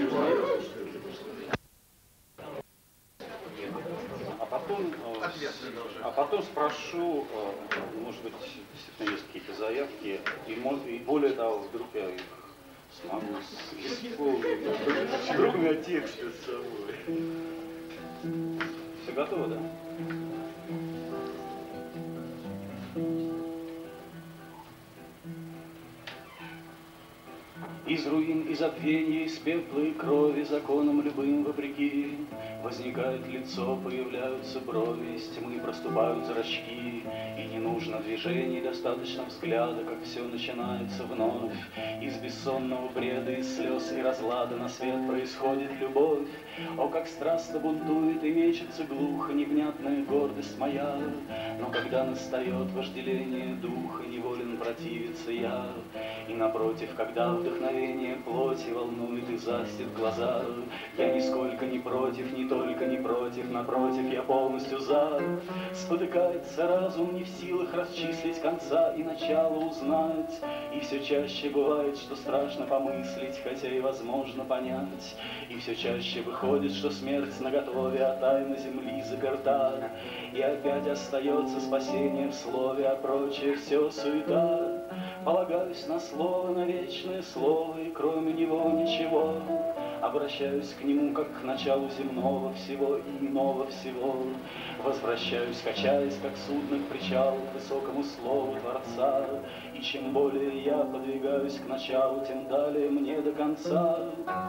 А потом спрошу, может быть, действительно есть какие-то заявки, и более того, вдруг я их смогу исполнить. Вдруг у меня текст с собой. Все готово, да? Из руин, из забвения, из пепла и крови, законом любым вопреки, возникает лицо, появляются брови, из тьмы проступают зрачки, и не нужно движений, достаточно взгляда, как все начинается вновь. Из бессонного бреда, из слез и разлада на свет происходит любовь. О, как страстно бунтует и мечется глухо невнятная гордость моя, но когда настает вожделение духа, неволен противиться я. И напротив, когда вдохновение плоти волнует и застит глаза, я нисколько не против, не только не против, напротив, я полностью за. Спотыкается разум, не в силах расчислить конца и начала узнать, и все чаще бывает, что страшно помыслить, хотя и возможно понять, и все чаще выходит, что смерть наготове, а тайна земли заперта, и опять остается спасение в слове, а прочее все суета. Полагаюсь на слово, на вечное слово, и кроме него ничего. Обращаюсь к нему, как к началу земного всего и иного всего. Возвращаюсь, качаясь, как судно к причалу, к высокому слову Творца. И чем более я подвигаюсь к началу, тем далее мне до конца.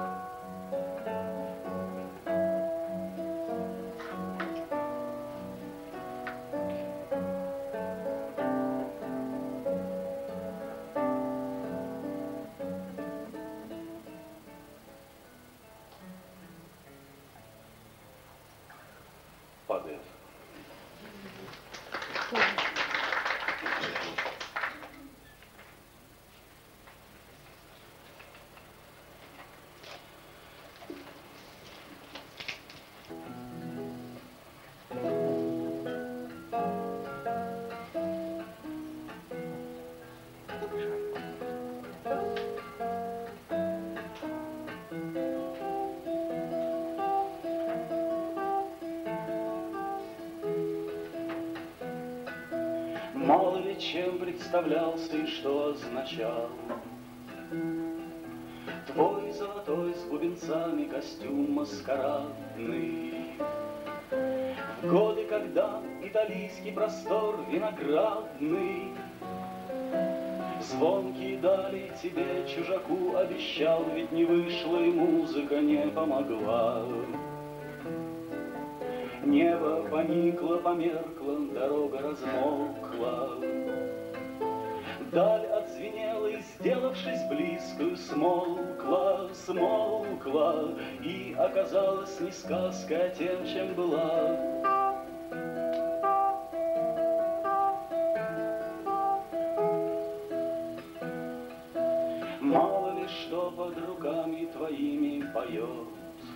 Падает. Мало ли чем представлялся и что означал твой золотой с бубенцами костюм маскарадный. В годы, когда италийский простор виноградный Звонкие дали тебе, чужаку, обещал, ведь не вышла и музыка не помогла. Небо поникло, померкло, дорога размокла. Даль отзвенела и, сделавшись близкою, смолкла, смолкла, и оказалась не сказка, а тем, чем была. Мало ли что под руками твоими поет.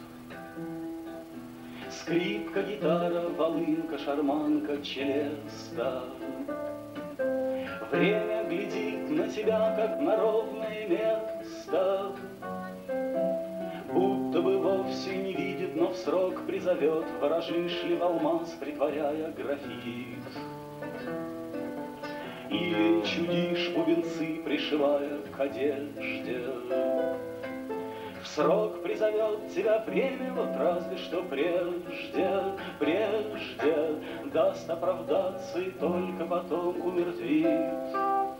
Скрипка, гитара, волынка, шарманка, челеста. Время глядит на тебя, как на ровное место. Будто бы вовсе не видит, но в срок призовет. Ворожишь ли в алмаз, притворяя графит? Или чудишь бубенцы, пришивая к одежде? В срок призовет тебя время, вот разве что прежде, прежде даст оправдаться и только потом умертвит.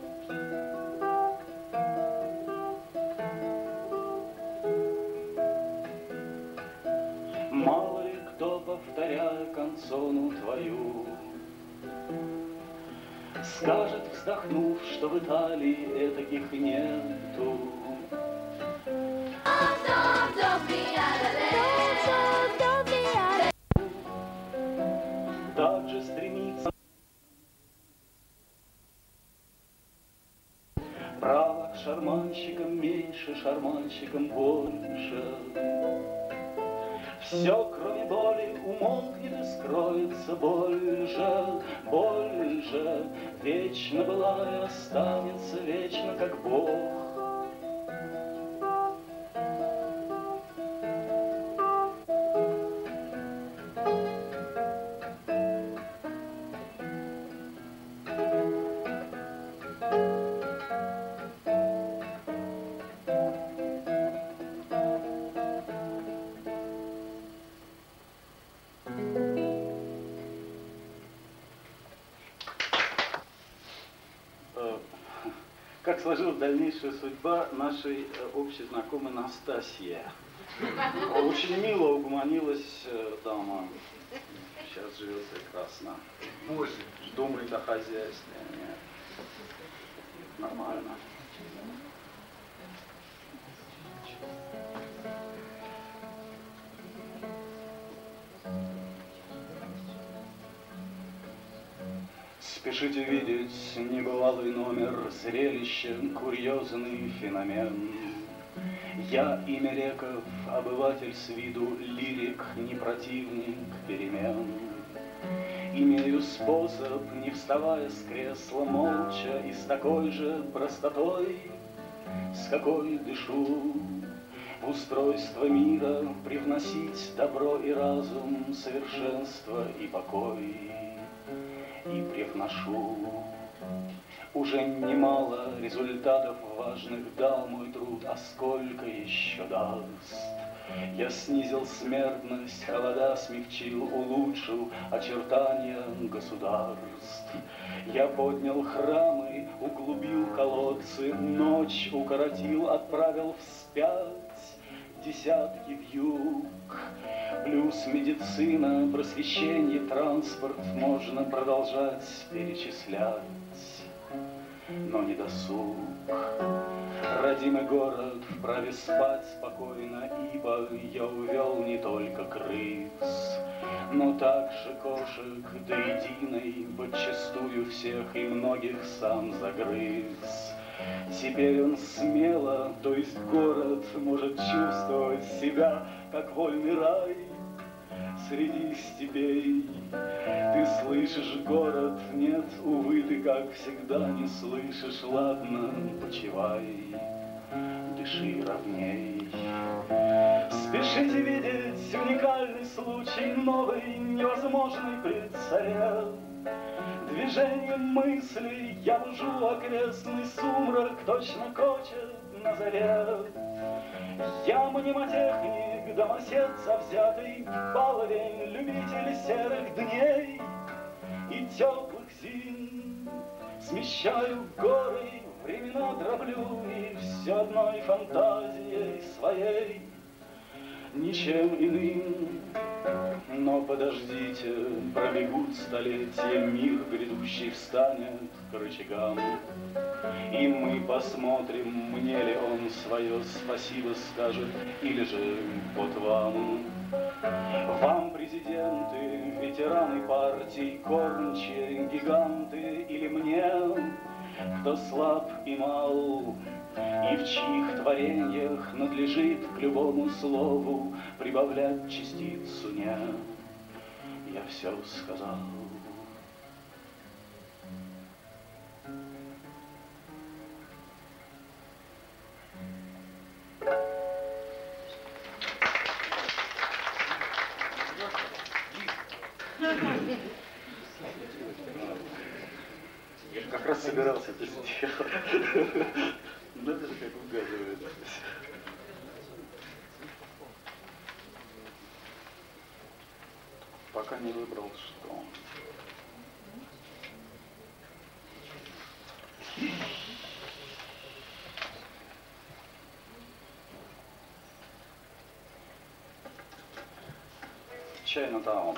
Мало ли кто, повторяя канцону твою, скажет, вздохнув, что в Италии этаких нету. Так же стремится право к шарманщикам меньше, шарманщикам больше. Все, кроме боли, умолкнет и скроется боль же, боль же. Вечно была и останется вечно, как Бог. Как сложилась дальнейшая судьба нашей общей знакомой Настасьи. Очень мило угомонилась дама. Сейчас живет прекрасно. Боже. Думает о хозяйстве. Нет. Нормально. Спешите видеть небывалый номер, зрелище, курьезный феномен. Я имя Реков, обыватель с виду, лирик, не противник перемен. Имею способ, не вставая с кресла, молча и с такой же простотой, с какой дышу, в устройство мира привносить добро и разум, совершенство и покой. И привношу. Уже немало результатов важных дал мой труд, а сколько еще даст? Я снизил смертность, холода смягчил, улучшил очертания государств. Я поднял храмы, углубил колодцы, ночь укоротил, отправил вспять десятки вьюг. Плюс медицина, просвещение, транспорт можно продолжать перечислять. Но не досуг. Родимый город вправе спать спокойно, ибо я увел не только крыс, но также кошек до единой, подчистую всех и многих сам загрыз. Теперь он смело, то есть город, может чувствовать себя, как вольный рай среди степей. Ты слышишь город? Нет, увы, ты, как всегда, не слышишь. Ладно, почивай, дыши ровней. Спешите видеть уникальный случай, новый, невозможный при царе. Движением мысли я бужу окрестный сумрак, точно кочет на заре. Я мнемотехник, домосед завзятый, баловень, любитель серых дней и теплых зим. Смещаю горы Времена дроблю и все одной фантазией своей, ничем иным. Но подождите, пробегут столетия, мир грядущий встанет к рычагам, и мы посмотрим, мне ли он свое спасибо скажет, или же вот вам. Вам, президенты, ветераны партий, кормчие, гиганты, или мне, кто слаб и мал, и в чьих творениях надлежит к любому слову прибавлять частицу «не». Я все сказал. Я как раз собирался это сделать. Надо же, как угадывает. Пока не выбрал, что. Chinatown.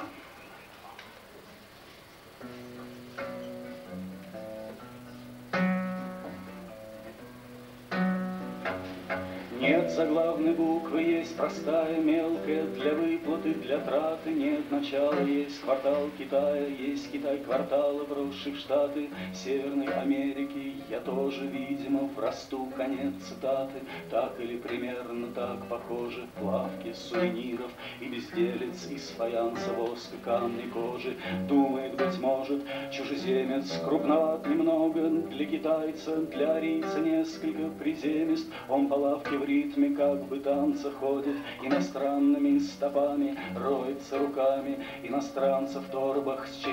Нет заглавной буквы, есть простая, мелкая, для выплаты, для траты. Нет начала, есть квартал Китая, есть Китай квартала, броши в Штаты Северной Америки. Я тоже, видимо, врасту, конец цитаты. Так или примерно так похоже в лавке сувениров и безделец из фаянса, воска, камня, кожи. Думает, быть может, чужеземец крупноват немного для китайца, для арийца несколько приземист. Он по лавке в ритме как бы танца ходит, иностранными стопами роется руками, иностранца в торбах с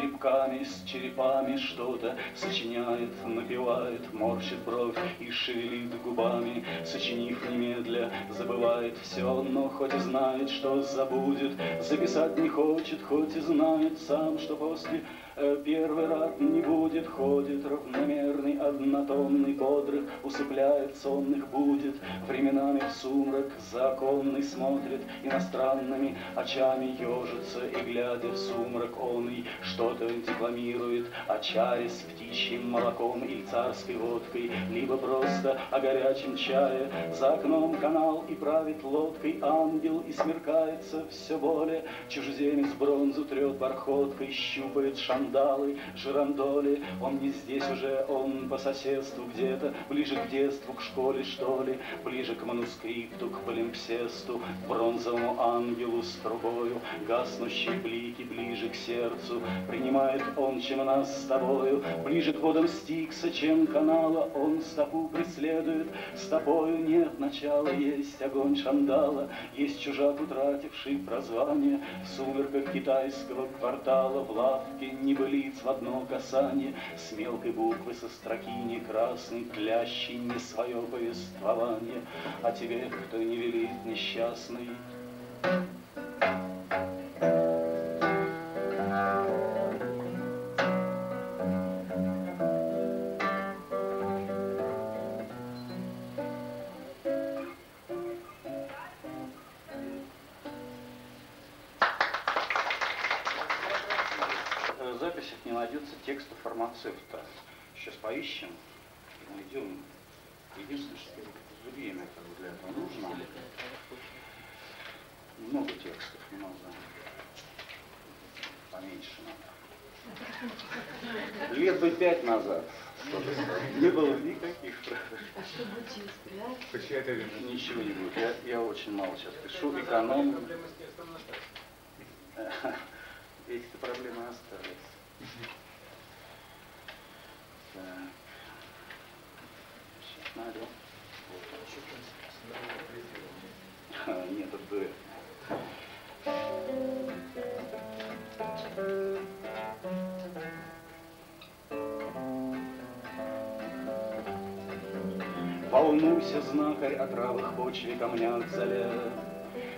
черепами что-то сочиняет, напевает, морщит бровь и шевелит губами. Сочинив немедля, забывает все, но хоть и знает, что забудет, записать не хочет, хоть и знает сам, что после первый рад не будет. Ходит равномерный, однотонный, бодрых усыпляет, сонных будет. Временами в сумрак законный смотрит, иностранными очами ежится, и, глядя в сумрак оный, что-то декламирует о чаре с птичьим молоком или царской водкой, либо просто о горячем чае. За окном канал и правит лодкой ангел, и смеркается все более. Чужеземец бронзу трет бархоткой, щупает шандалы, жирандоли. Он не здесь уже, он по соседству где-то, ближе к детству, к школе, что ли, ближе к манускрипту, к палимпсесту, к бронзовому ангелу с трубою, гаснущие блики ближе к сердцу. Принимает он, чем нас с тобою, ближе к водам Стикса, чем канала. Он стопу преследует, стопою нет начала. Есть огонь шандала, есть чужак, утративший прозвание, в сумерках китайского квартала, в лавке небылиц в одно касание, с мелкой буквы со строки не красной, тлящей не свое повествование. А тебе, кто не велит, несчастный, в записях не найдется текста фармацевта. Сейчас поищем, найдем. Единственное, что время для этого нужно. Много текстов не надо. Поменьше надо. Лет бы 5 назад не было никаких. А что будете исправить? Ничего не будет. Я очень мало сейчас пишу. Эконом. Эти проблемы остались. Так. Сейчас найдем. Нет, это дуэт. Волнуйся, знахарь, о травах, почве, камнях, зале.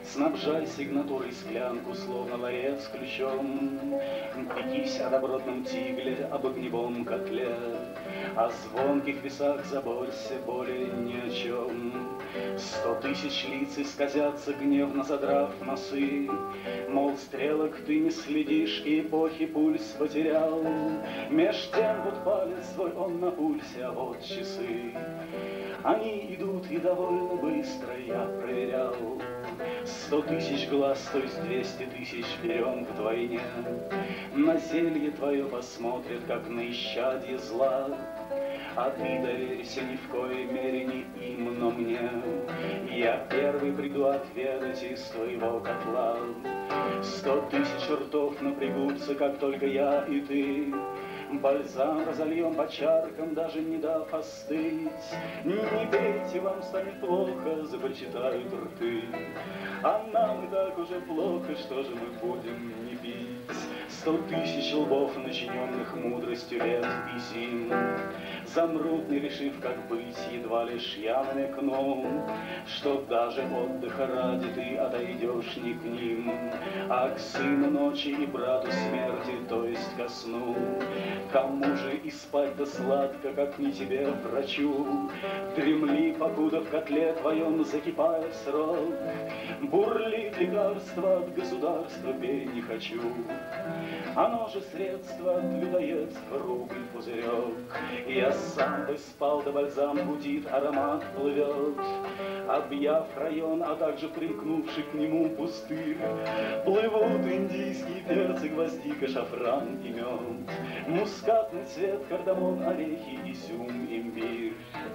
Снабжай сигнатурой склянку, словно ларец ключом. Пекись о добротном тигле, об огневом котле, о звонких весах заборься более ни о чем. 100 тысяч лиц исказятся, гневно задрав носы, мол, стрелок ты не следишь, и эпохи пульс потерял. Меж тем вот палец свой он на пульсе, а вот часы. Они идут и довольно быстро, я проверял. 100 тысяч глаз, то есть 200 тысяч берем вдвойне. На зелье твое посмотрят, как на исчадье зла. А ты доверься ни в коей мере не им, но мне. Я первый приду отведать из твоего котла. 100 тысяч ртов напрягутся, как только я и ты. Бальзам разольем по чаркам, даже не дав остыть. Не пейте, вам станет плохо, запричитают рты. А нам и так уже плохо, что же мы будем не пить? 100 тысяч лбов, начиненных мудростью лет и зим, замрут, не решив, как быть, едва лишь я намекну, что даже отдыха ради ты отойдешь не к ним, а к сыну ночи и брату смерти, то есть ко сну. Кому же и спать-то сладко, как не тебе, врачу? Дремли, покуда в котле твоем закипает срок. Бурлит лекарство от государства, пей не хочу. Оно же средство от людоедств, рубль пузырек. Я сам бы спал, да бальзам гудит, аромат плывет. Объяв район, а также примкнувший к нему пустырь, плывут индийские перцы, гвоздика, шафран и мед, мускатный цвет, кардамон, орехи, изюм, имбирь.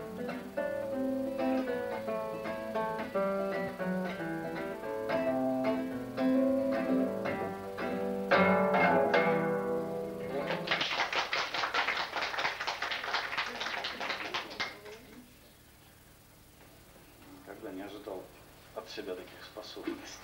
Когда не ожидал от себя таких способностей.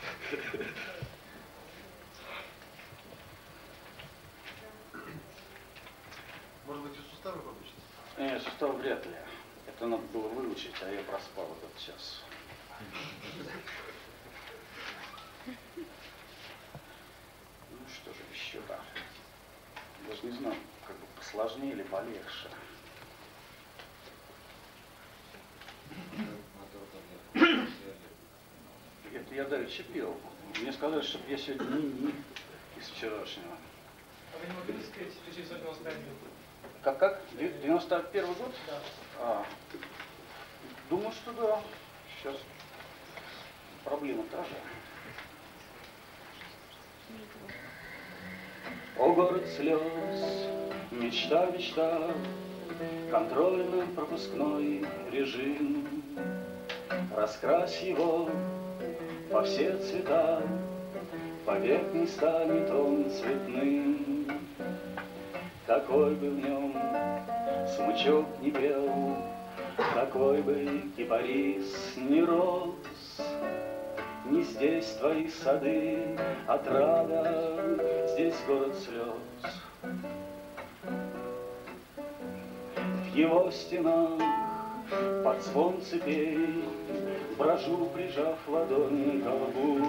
Может быть, и суставы получится? Нет, сустав вряд ли. Это надо было выучить, а я проспал этот час. Ну что же еще-то? Даже не знаю, как бы посложнее или полегче. Это я давеча пел. Мне сказали, чтобы я сегодня не из вчерашнего. А вы не могли сказать 1991? Как? 91 год? Да. Думаю, что да. Сейчас проблема та же. О, город слез, мечта, мечта, контрольно-пропускной режим. Раскрась его во все цвета, повек не станет он цветным. Какой бы в нем смычок не пел, какой бы кипарис не рос, не здесь твои сады, отрада, здесь город слез. В его стенах под звон цепей брожу, прижав ладони к лбу.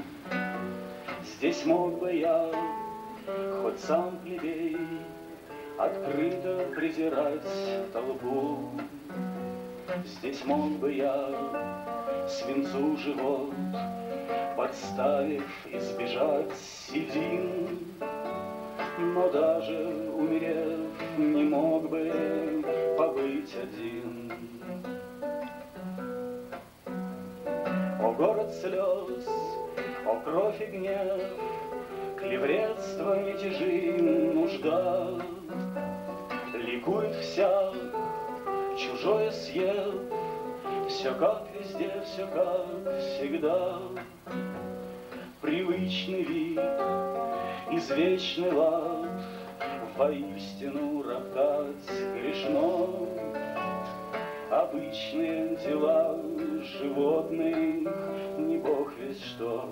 Здесь мог бы я, хоть сам плебей, открыто презирать толпу. Здесь мог бы я свинцу живот, подставив, избежать седин, но даже умерев не мог бы побыть один. О, город слез, о, кровь и гнев, клевретство, мятежи, нужда, ликует вся, чужое съев, все как везде, все как всегда. Привычный вид, извечный лад, воистину роптать грешно. Обычные дела животных, не бог весть что.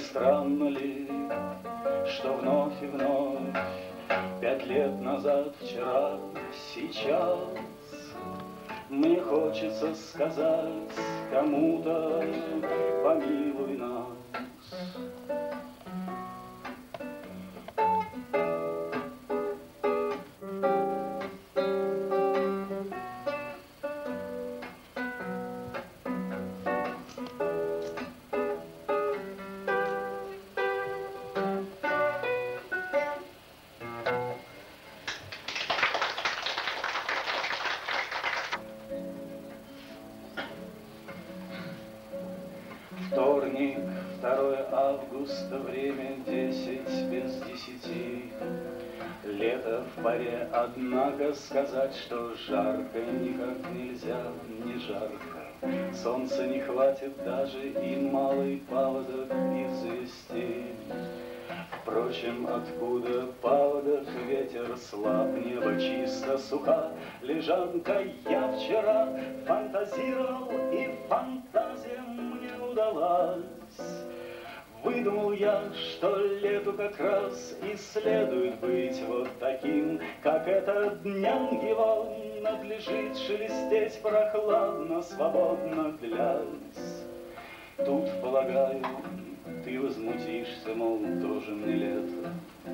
странно ли, что вновь и вновь 5 лет назад, вчера, сейчас мне хочется сказать кому-то: помилуй нас. Вторник, 2 августа, время 9:50. Лето в паре, однако сказать, что жарко никак нельзя, не жарко. Солнца не хватит даже и малый паводок извести. Впрочем, откуда паводок, ветер слаб, небо чисто, суха лежанка. Я вчера фантазировал, и фантазия мне удалась. Выдумал я, что лету как раз и следует быть вот таким, как этот дням его надлежит шелестеть прохладно, свободно глясь. Тут, полагаю, ты возмутишься, мол, тоже мне лето.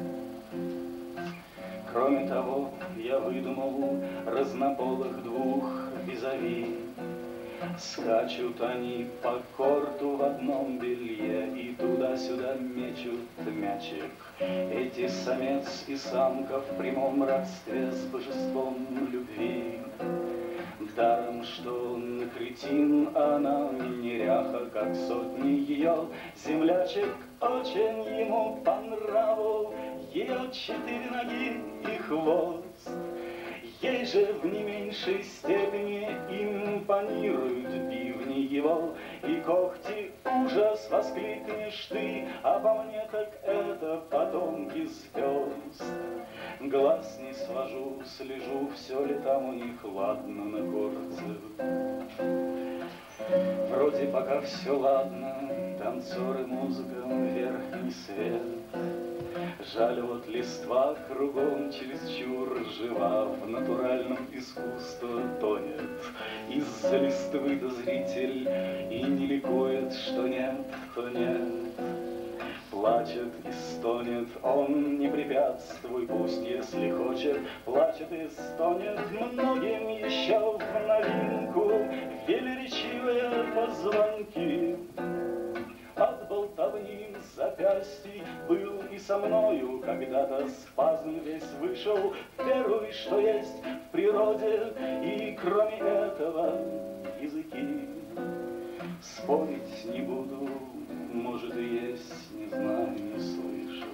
Кроме того, я выдумал разнополых 2 визави. Скачут они по корту в одном белье и туда-сюда мечут мячик. Эти самец и самка в прямом родстве с божеством любви. Даром, что он кретин, она неряха, как сотни ее землячек. Очень ему по нраву ее 4 ноги и хвост. Ей же в не меньшей степени импонируют бивни его и когти. Ужас, воскликнешь ты, а по мне так это потомки звезд. Глаз не свожу, слежу, все ли там у них ладно на корте. Вроде пока все ладно, танцоры, музыка, верхний свет. Жаль, вот листва кругом чересчур жива, в натуральном искусстве тонет. Из-за листвы-то зритель и не ликует, что нет, то нет. Плачет и стонет, он не препятствуй, пусть, если хочет. Плачет и стонет, многим еще в новинку велеречивые позвонки. От болтовни запястий был и со мною когда-то спазм весь вышел, первый, что есть в природе, и кроме этого языки. Спорить не буду, может и есть, не знаю, не слышал.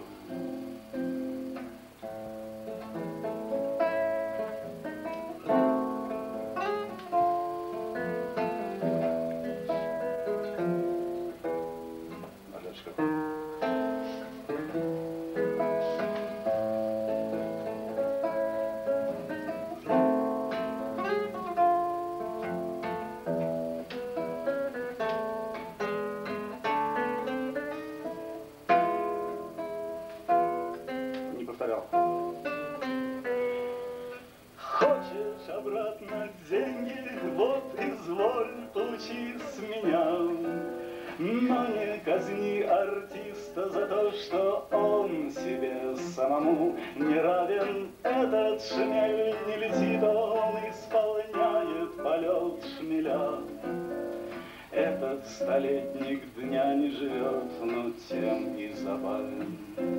Хочешь обратно деньги, вот изволь, получи с меня. Но не казни артиста за то, что он себе самому не равен. Этот шмель не летит, он исполняет полет шмеля. Этот столетник дня не живет, но тем и забавен.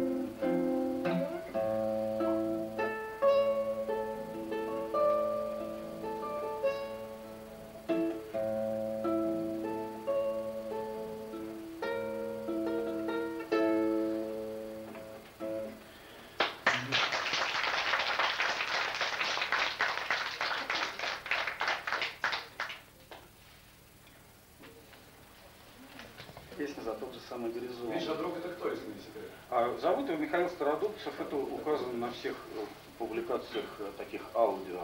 Песня за тот же самый горизонт. Миша Друг — это кто, если не секрет? Зовут его Михаил Стародубцев, это указано на всех публикациях таких аудио.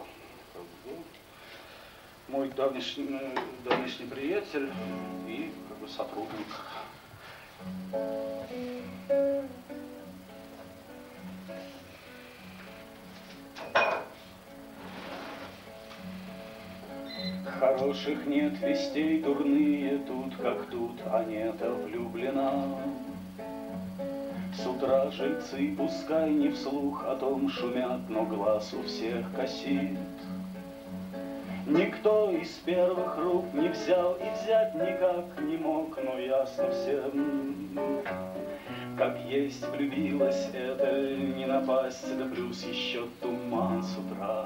Мой давнишний приятель и сотрудник. Хороших нет вестей, дурные тут, как тут, Анета влюблена. С утра жильцы, пускай не вслух о том шумят, но глаз у всех косит. Никто из первых рук не взял и взять никак не мог, но ясно всем, как есть влюбилась эта не напасть, да плюс еще туман с утра.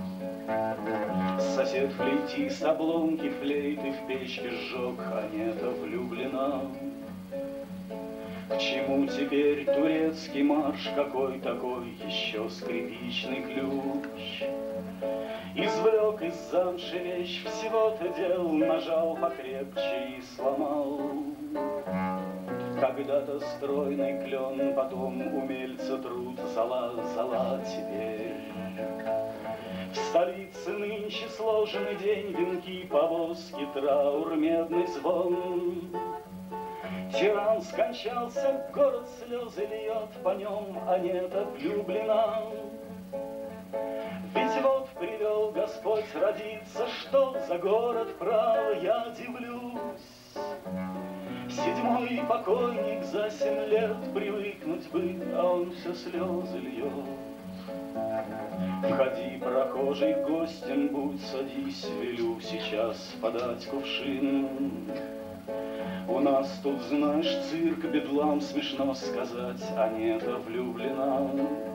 Сосед флейтист обломки флейты в печке сжег, Анета влюблена. К чему теперь турецкий марш, какой такой еще скрипичный ключ? Извлек из замши вещь, всего-то дел, нажал покрепче и сломал. Когда-то стройный клен, потом умельца труд, зола теперь. В столице нынче сложенный день, венки, повозки, траур, медный звон. Тиран скончался, город слезы льет, по нем Анета влюблена. Ведь вот привел Господь родиться, что за город, право, я дивлюсь. Седьмой покойник за 7 лет привыкнуть бы, а он все слезы льет. Входи, прохожий, гостем будь, садись, велю сейчас подать кувшин. У нас тут, знаешь, цирк, бедлам, смешно сказать, Анета влюблена.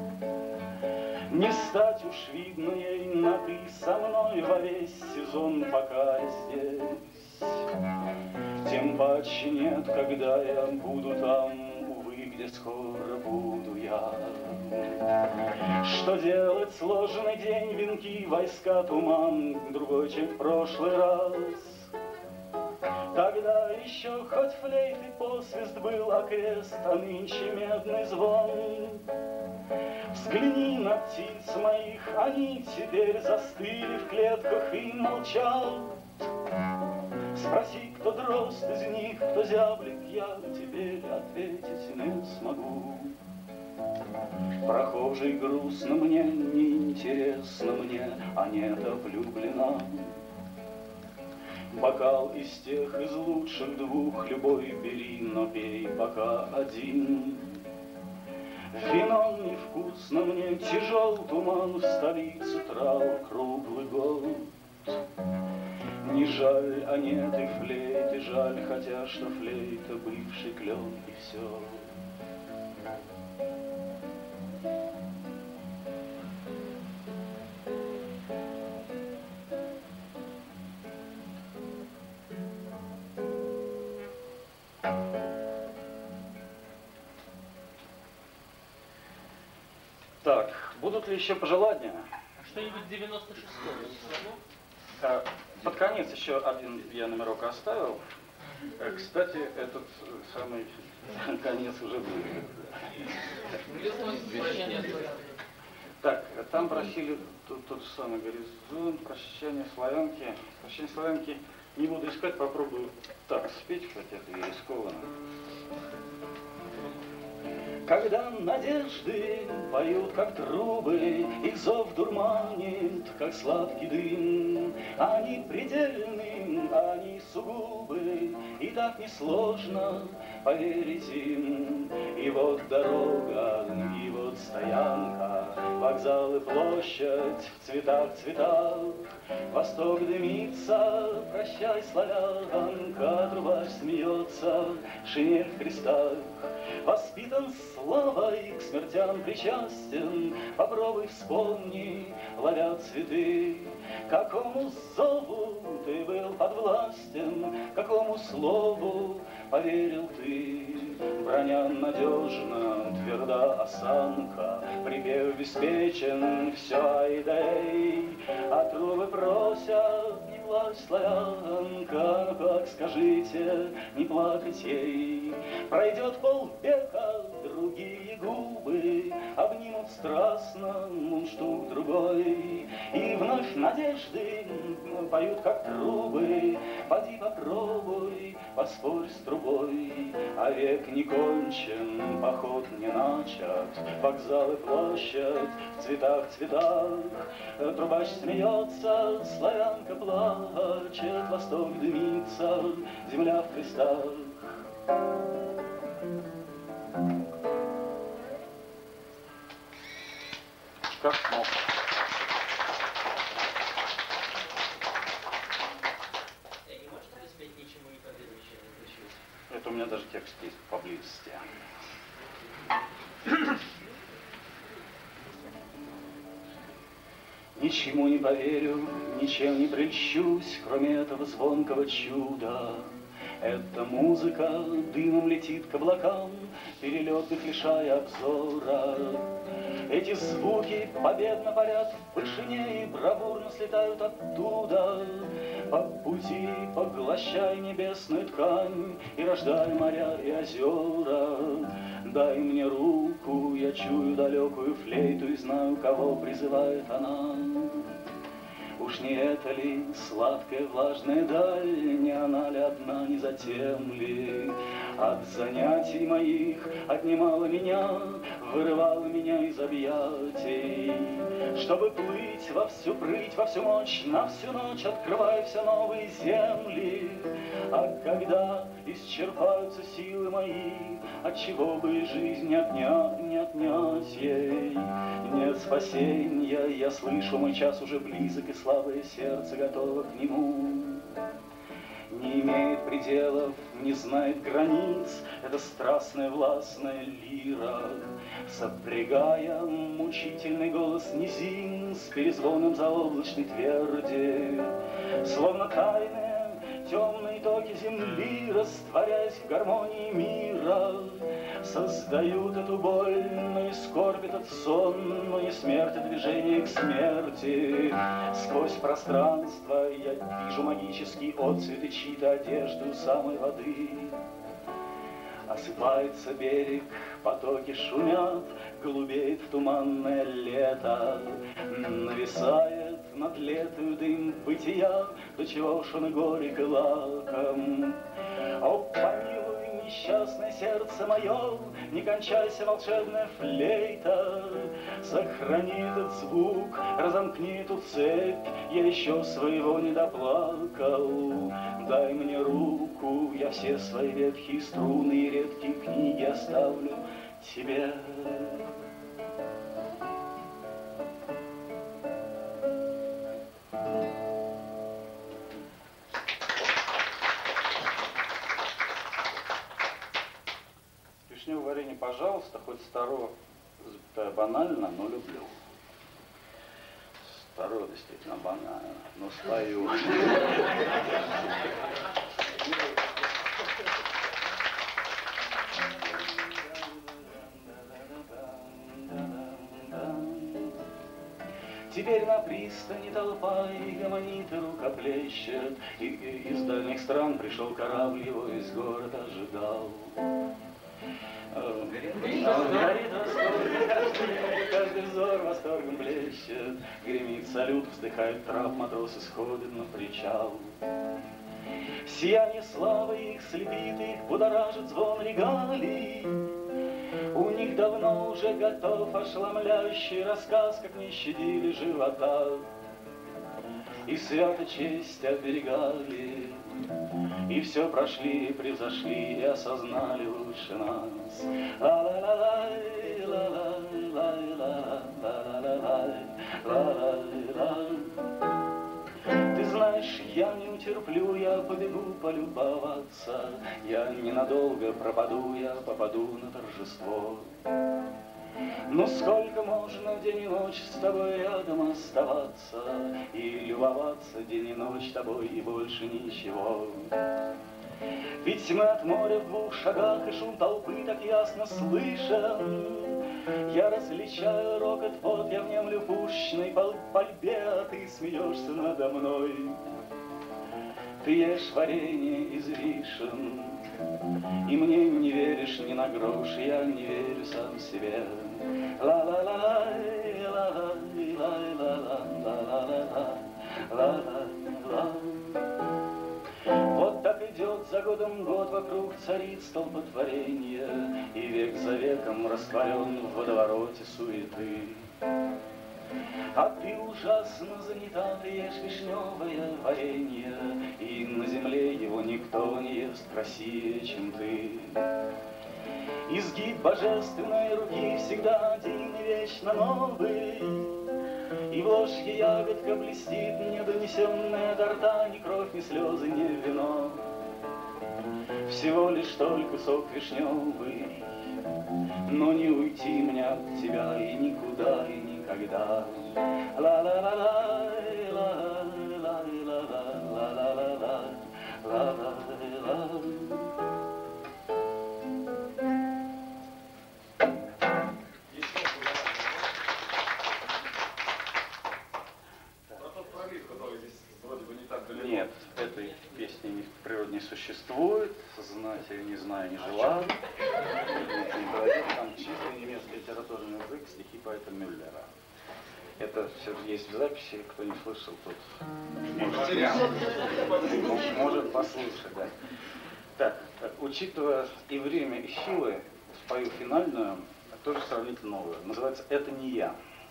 Не стать уж видно ей на «ты» со мной во весь сезон, пока я здесь. Тем паче нет, когда я буду там, увы, где скоро буду я. Что делать, сложный день, венки, войска, туман, другой, чем в прошлый раз. Тогда еще хоть флейт и посвист был окрест, а нынче медный звон. Взгляни на птиц моих, они теперь застыли в клетках и молчат. Спроси, кто дрозд из них, кто зяблик, я теперь ответить не смогу. Прохожий, грустно мне, неинтересно мне, Анета влюблена. Бокал из тех, из лучших двух, любой бери, но пей пока один. Вино невкусно мне, тяжел туман в столице, траур круглый год. Не жаль Анеты флейты, жаль, хотя что флейта бывший клен и все. Так, будут ли еще пожелания? Что-нибудь 96-го не смогу? Под конец еще один я номерок оставил. Кстати, этот самый конец уже будет. Так, там просили тот же самый горизонт, прощание славянки. Прощание славянки не буду искать, попробую так спеть, хотя это и рискованно. Когда надежды поют, как трубы, их зов дурманит, как сладкий дым. Они предельны, они сугубы, и так несложно поверить им. И вот дорога, и вот стоянка, вокзал и площадь в цветах. Восток дымится, прощай, славянка, трубач смеется, шинель в крестах. Воспитан славой, к смертям причастен, попробуй вспомни, ловя цветы. Какому зову ты был подвластен, какому слову поверил ты? Броня надежна, тверда осанка, припев беспечен, все айдей, а трубы просят, не запеклась славянка, ну как скажите, не плакать ей. Пройдет полвека, другие губы обнимут страстно мундштук другой, и вновь надежды поют, как трубы. Поди попробуй, поспорь с трубой, а век не кончен, поход не начат, вокзал и площадь в цветах, цветах. Трубач смеется, славянка плачет, восток дымится, земля в крестах. Как мог. Не можете ли спеть ничему не поверующее? Это у меня даже текст есть поблизости. Ничему не поверю, ничем не прельщусь, кроме этого звонкого чуда. Эта музыка дымом летит к облакам, перелетных лишая обзора. Эти звуки победно парят в вышине и бравурно слетают оттуда. По пути поглощай небесную ткань и рождай моря и озера. Дай мне руку, я чую далекую флейту и знаю, кого призывает она. Уж не это ли сладкая влажная даль, не она ли одна, не затем ли от занятий моих отнимала меня, вырывала меня из объятий, чтобы плыть во всю прыть, во всю мощь, на всю ночь, открывая все новые земли. А когда исчерпаются силы мои, отчего бы жизнь не отнять ей? Нет спасенья, я слышу, мой час уже близок, и слабое сердце готово к нему. Не имеет пределов, не знает границ эта страстная властная лира, сопрягая мучительный голос низин с перезвоном заоблачной тверди, словно тайные темные токи земли, растворяясь в гармонии мира, создают эту боль, но и скорбь этот сон, но и смерть, и движение к смерти. Сквозь пространство я вижу магические отцветы чьи-то одежды у самой воды. Осыпается берег, потоки шумят, голубеет туманное лето, нависает над летою дым бытия, до чего уж он и горек и лаком. О, помилуй, несчастное сердце мое, не кончайся, волшебная флейта, сохрани этот звук, разомкни эту цепь, я еще своего не доплакал. Дай мне руку, я все свои ветхие струны и редкие книги оставлю тебе. Вишневое варенье, пожалуйста, хоть старое, банально, но люблю. Второе действительно банально, но спою. Теперь на пристани толпа и гомонит, и рукоплещет, и из дальних стран пришел корабль, его весь город ожидал. Горит восторг, каждый взор восторгом блещет, гремит салют, вздыхает трап, матросы сходят на причал. Сияние славы их слепит, их будоражит звон регалий. У них давно уже готов ошеломляющий рассказ, как не щадили живота и свято честь оберегали, и все прошли, превзошли и осознали лучше нас. Ты знаешь, я не утерплю, я побегу полюбоваться, я ненадолго пропаду, я попаду на торжество. Ну сколько можно день и ночь с тобой рядом оставаться и любоваться день и ночь тобой и больше ничего. Ведь мы от моря в 2 шагах, и шум толпы так ясно слышен. Я различаю рокот вод, я внемлю пушечной пальбе, а ты смеешься надо мной. Ты ешь варенье из вишен, и мне не веришь ни на грош, я не верю сам себе. Ла-ла-ла-лай, ла-лай, ла-ла-ла-ла, ла-ла-ла. Вот так идет за годом год, вокруг царит столпотворение, и век за веком растворен в водовороте суеты. А ты ужасно занята, ты ешь вишневое варенье, и на земле его никто не ест красивее, чем ты. Изгиб божественной руки всегда один и вечно новый, и в ложке ягодка блестит, не донесенная до рта ни кровь, ни слезы, ни вино. Всего лишь только сок вишневый, но не уйти мне от тебя и никуда, и никогда. Ла-ла-ла-лай, ла-ла-ла-ла-ла-ла-ла-ла, ла-ла-ла-ла. Про тот пролив, который здесь вроде бы не так далеко. Нет, этой песни в природе не существует, знать я не знаю, не желаю. Там чистый немецкий литературный язык, стихи поэта Мюллера. Это все есть в записи, кто не слышал, тот может послушать. Да. Так, учитывая и время, и силы, спою финальную, тоже сравнительно новую. Называется «Это не я».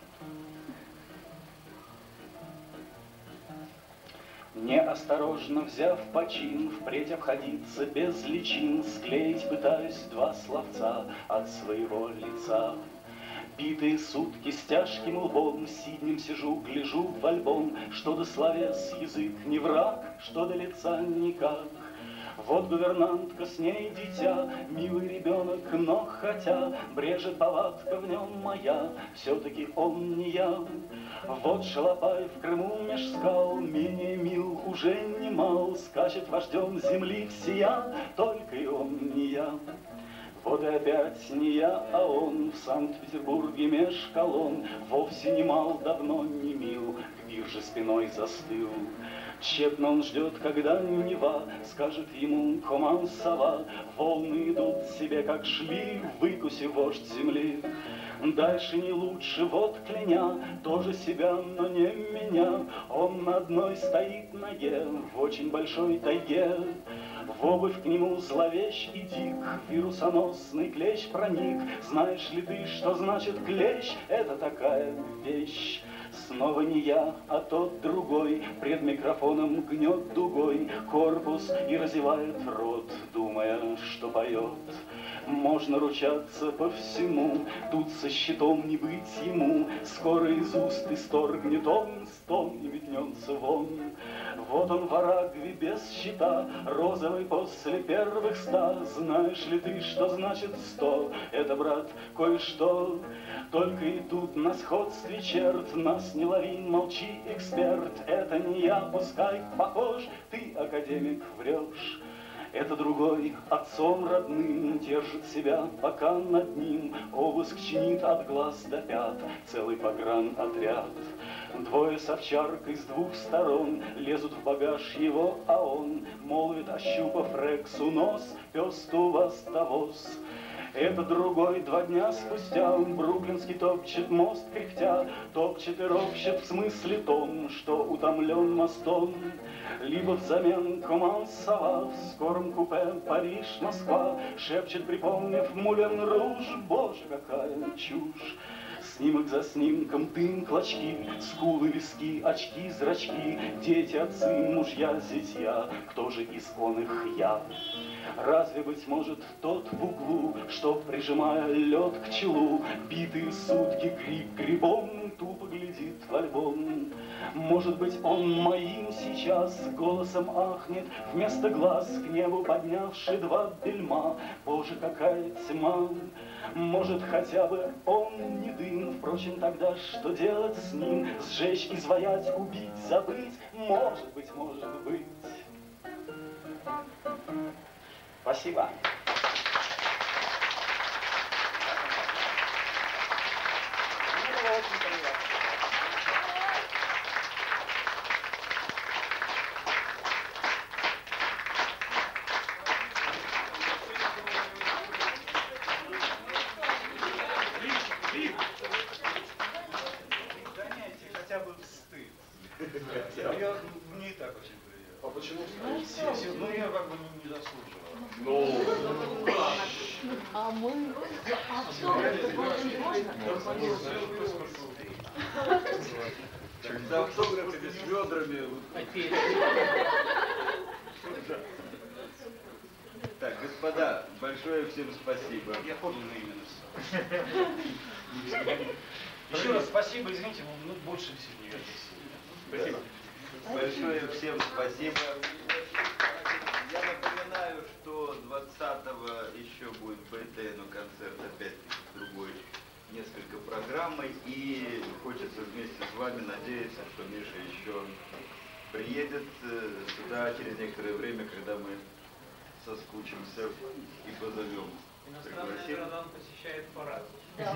Неосторожно взяв почин, впредь обходиться без личин, склеить пытаюсь два словца от своего лица. Битые сутки с тяжким лбом, сиднем сижу, гляжу в альбом, что до словес язык не враг, что до лица никак. Вот гувернантка, с ней дитя, милый ребенок, но хотя брежет повадка в нем моя, все-таки он не я. Вот шалопай в Крыму меж скал, менее мил, уже немал, скачет вождем земли всея, только и он не я. Вот и опять не я, а он в Санкт-Петербурге меж колонн, вовсе не мал, давно не мил, к бирже спиной застыл. Тщетно он ждет, когда Нева скажет ему коман-сова, волны идут себе, как шли, выкуси вождь земли. Дальше не лучше, вот кляня, тоже себя, но не меня. Он на одной стоит ноге в очень большой тайге. В обувь к нему зловещ и дик, вирусоносный клещ проник. Знаешь ли ты, что значит клещ? Это такая вещь. Снова не я, а тот другой, пред микрофоном гнет дугой корпус и разевает рот, думая, что поет. Можно ручаться по всему, тут со щитом не быть ему. Скоро из уст исторгнет он стон и метнется вон. Вот он в Арагве без щита, розовый после первых 100. Знаешь ли ты, что значит 100? Это, брат, кое-что. Только и тут на сходстве черт, нас не лови, молчи, эксперт. Это не я, пускай похож, ты, академик, врешь. Это другой, отцом родным, держит себя, пока над ним обыск чинит от глаз до пят целый погранотряд. Двое с овчаркой с двух сторон лезут в багаж его, а он молвит, ощупав Рексу нос: пес-то у вас довоз. Это другой 2 дня спустя бруклинский топчет мост кряхтя, топчет и ропчет в смысле том, что утомлен мостом. Либо взамен коман-сова в скором купе Париж-Москва шепчет, припомнив Мулен Руж: боже, какая чушь! Снимок за снимком, дым, клочки, скулы, виски, очки, зрачки, дети, отцы, мужья, зятья, кто же из он их я? Разве, быть может, тот в углу, что, прижимая лед к челу, битые сутки гриб грибом тупо глядит в альбом? Может быть, он моим сейчас голосом ахнет, вместо глаз к небу поднявши 2 бельма. Боже, какая тьма! Может, хотя бы он не дым, впрочем, тогда что делать с ним? Сжечь, изваять, убить, забыть? Может быть, может быть. Спасибо. почему? Ну, я как бы не заслуживал. А мы... Когда автографами с ведрами. Так, господа, большое всем спасибо. Я подлинное имя написал. Еще раз спасибо, извините, мы больше всего не вернемся. Спасибо. Большое всем спасибо. Я напоминаю, что 20-го еще будет БТ, но концерт опять-таки другой, несколько программой. И хочется вместе с вами надеяться, что Миша еще приедет сюда через некоторое время, когда мы соскучимся и позовем. Иностранные города он посещает по-разному.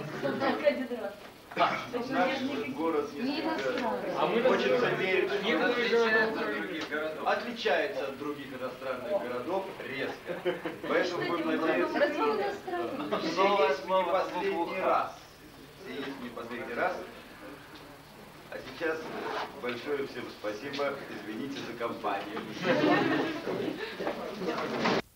Наш город несколько... А мы хочется верить, что он Отличается от других городов. отличается от других иностранных городов резко. Поэтому будем надеяться, Разве что есть не последний раз. Есть не последний раз. А сейчас большое всем спасибо. Извините за компанию.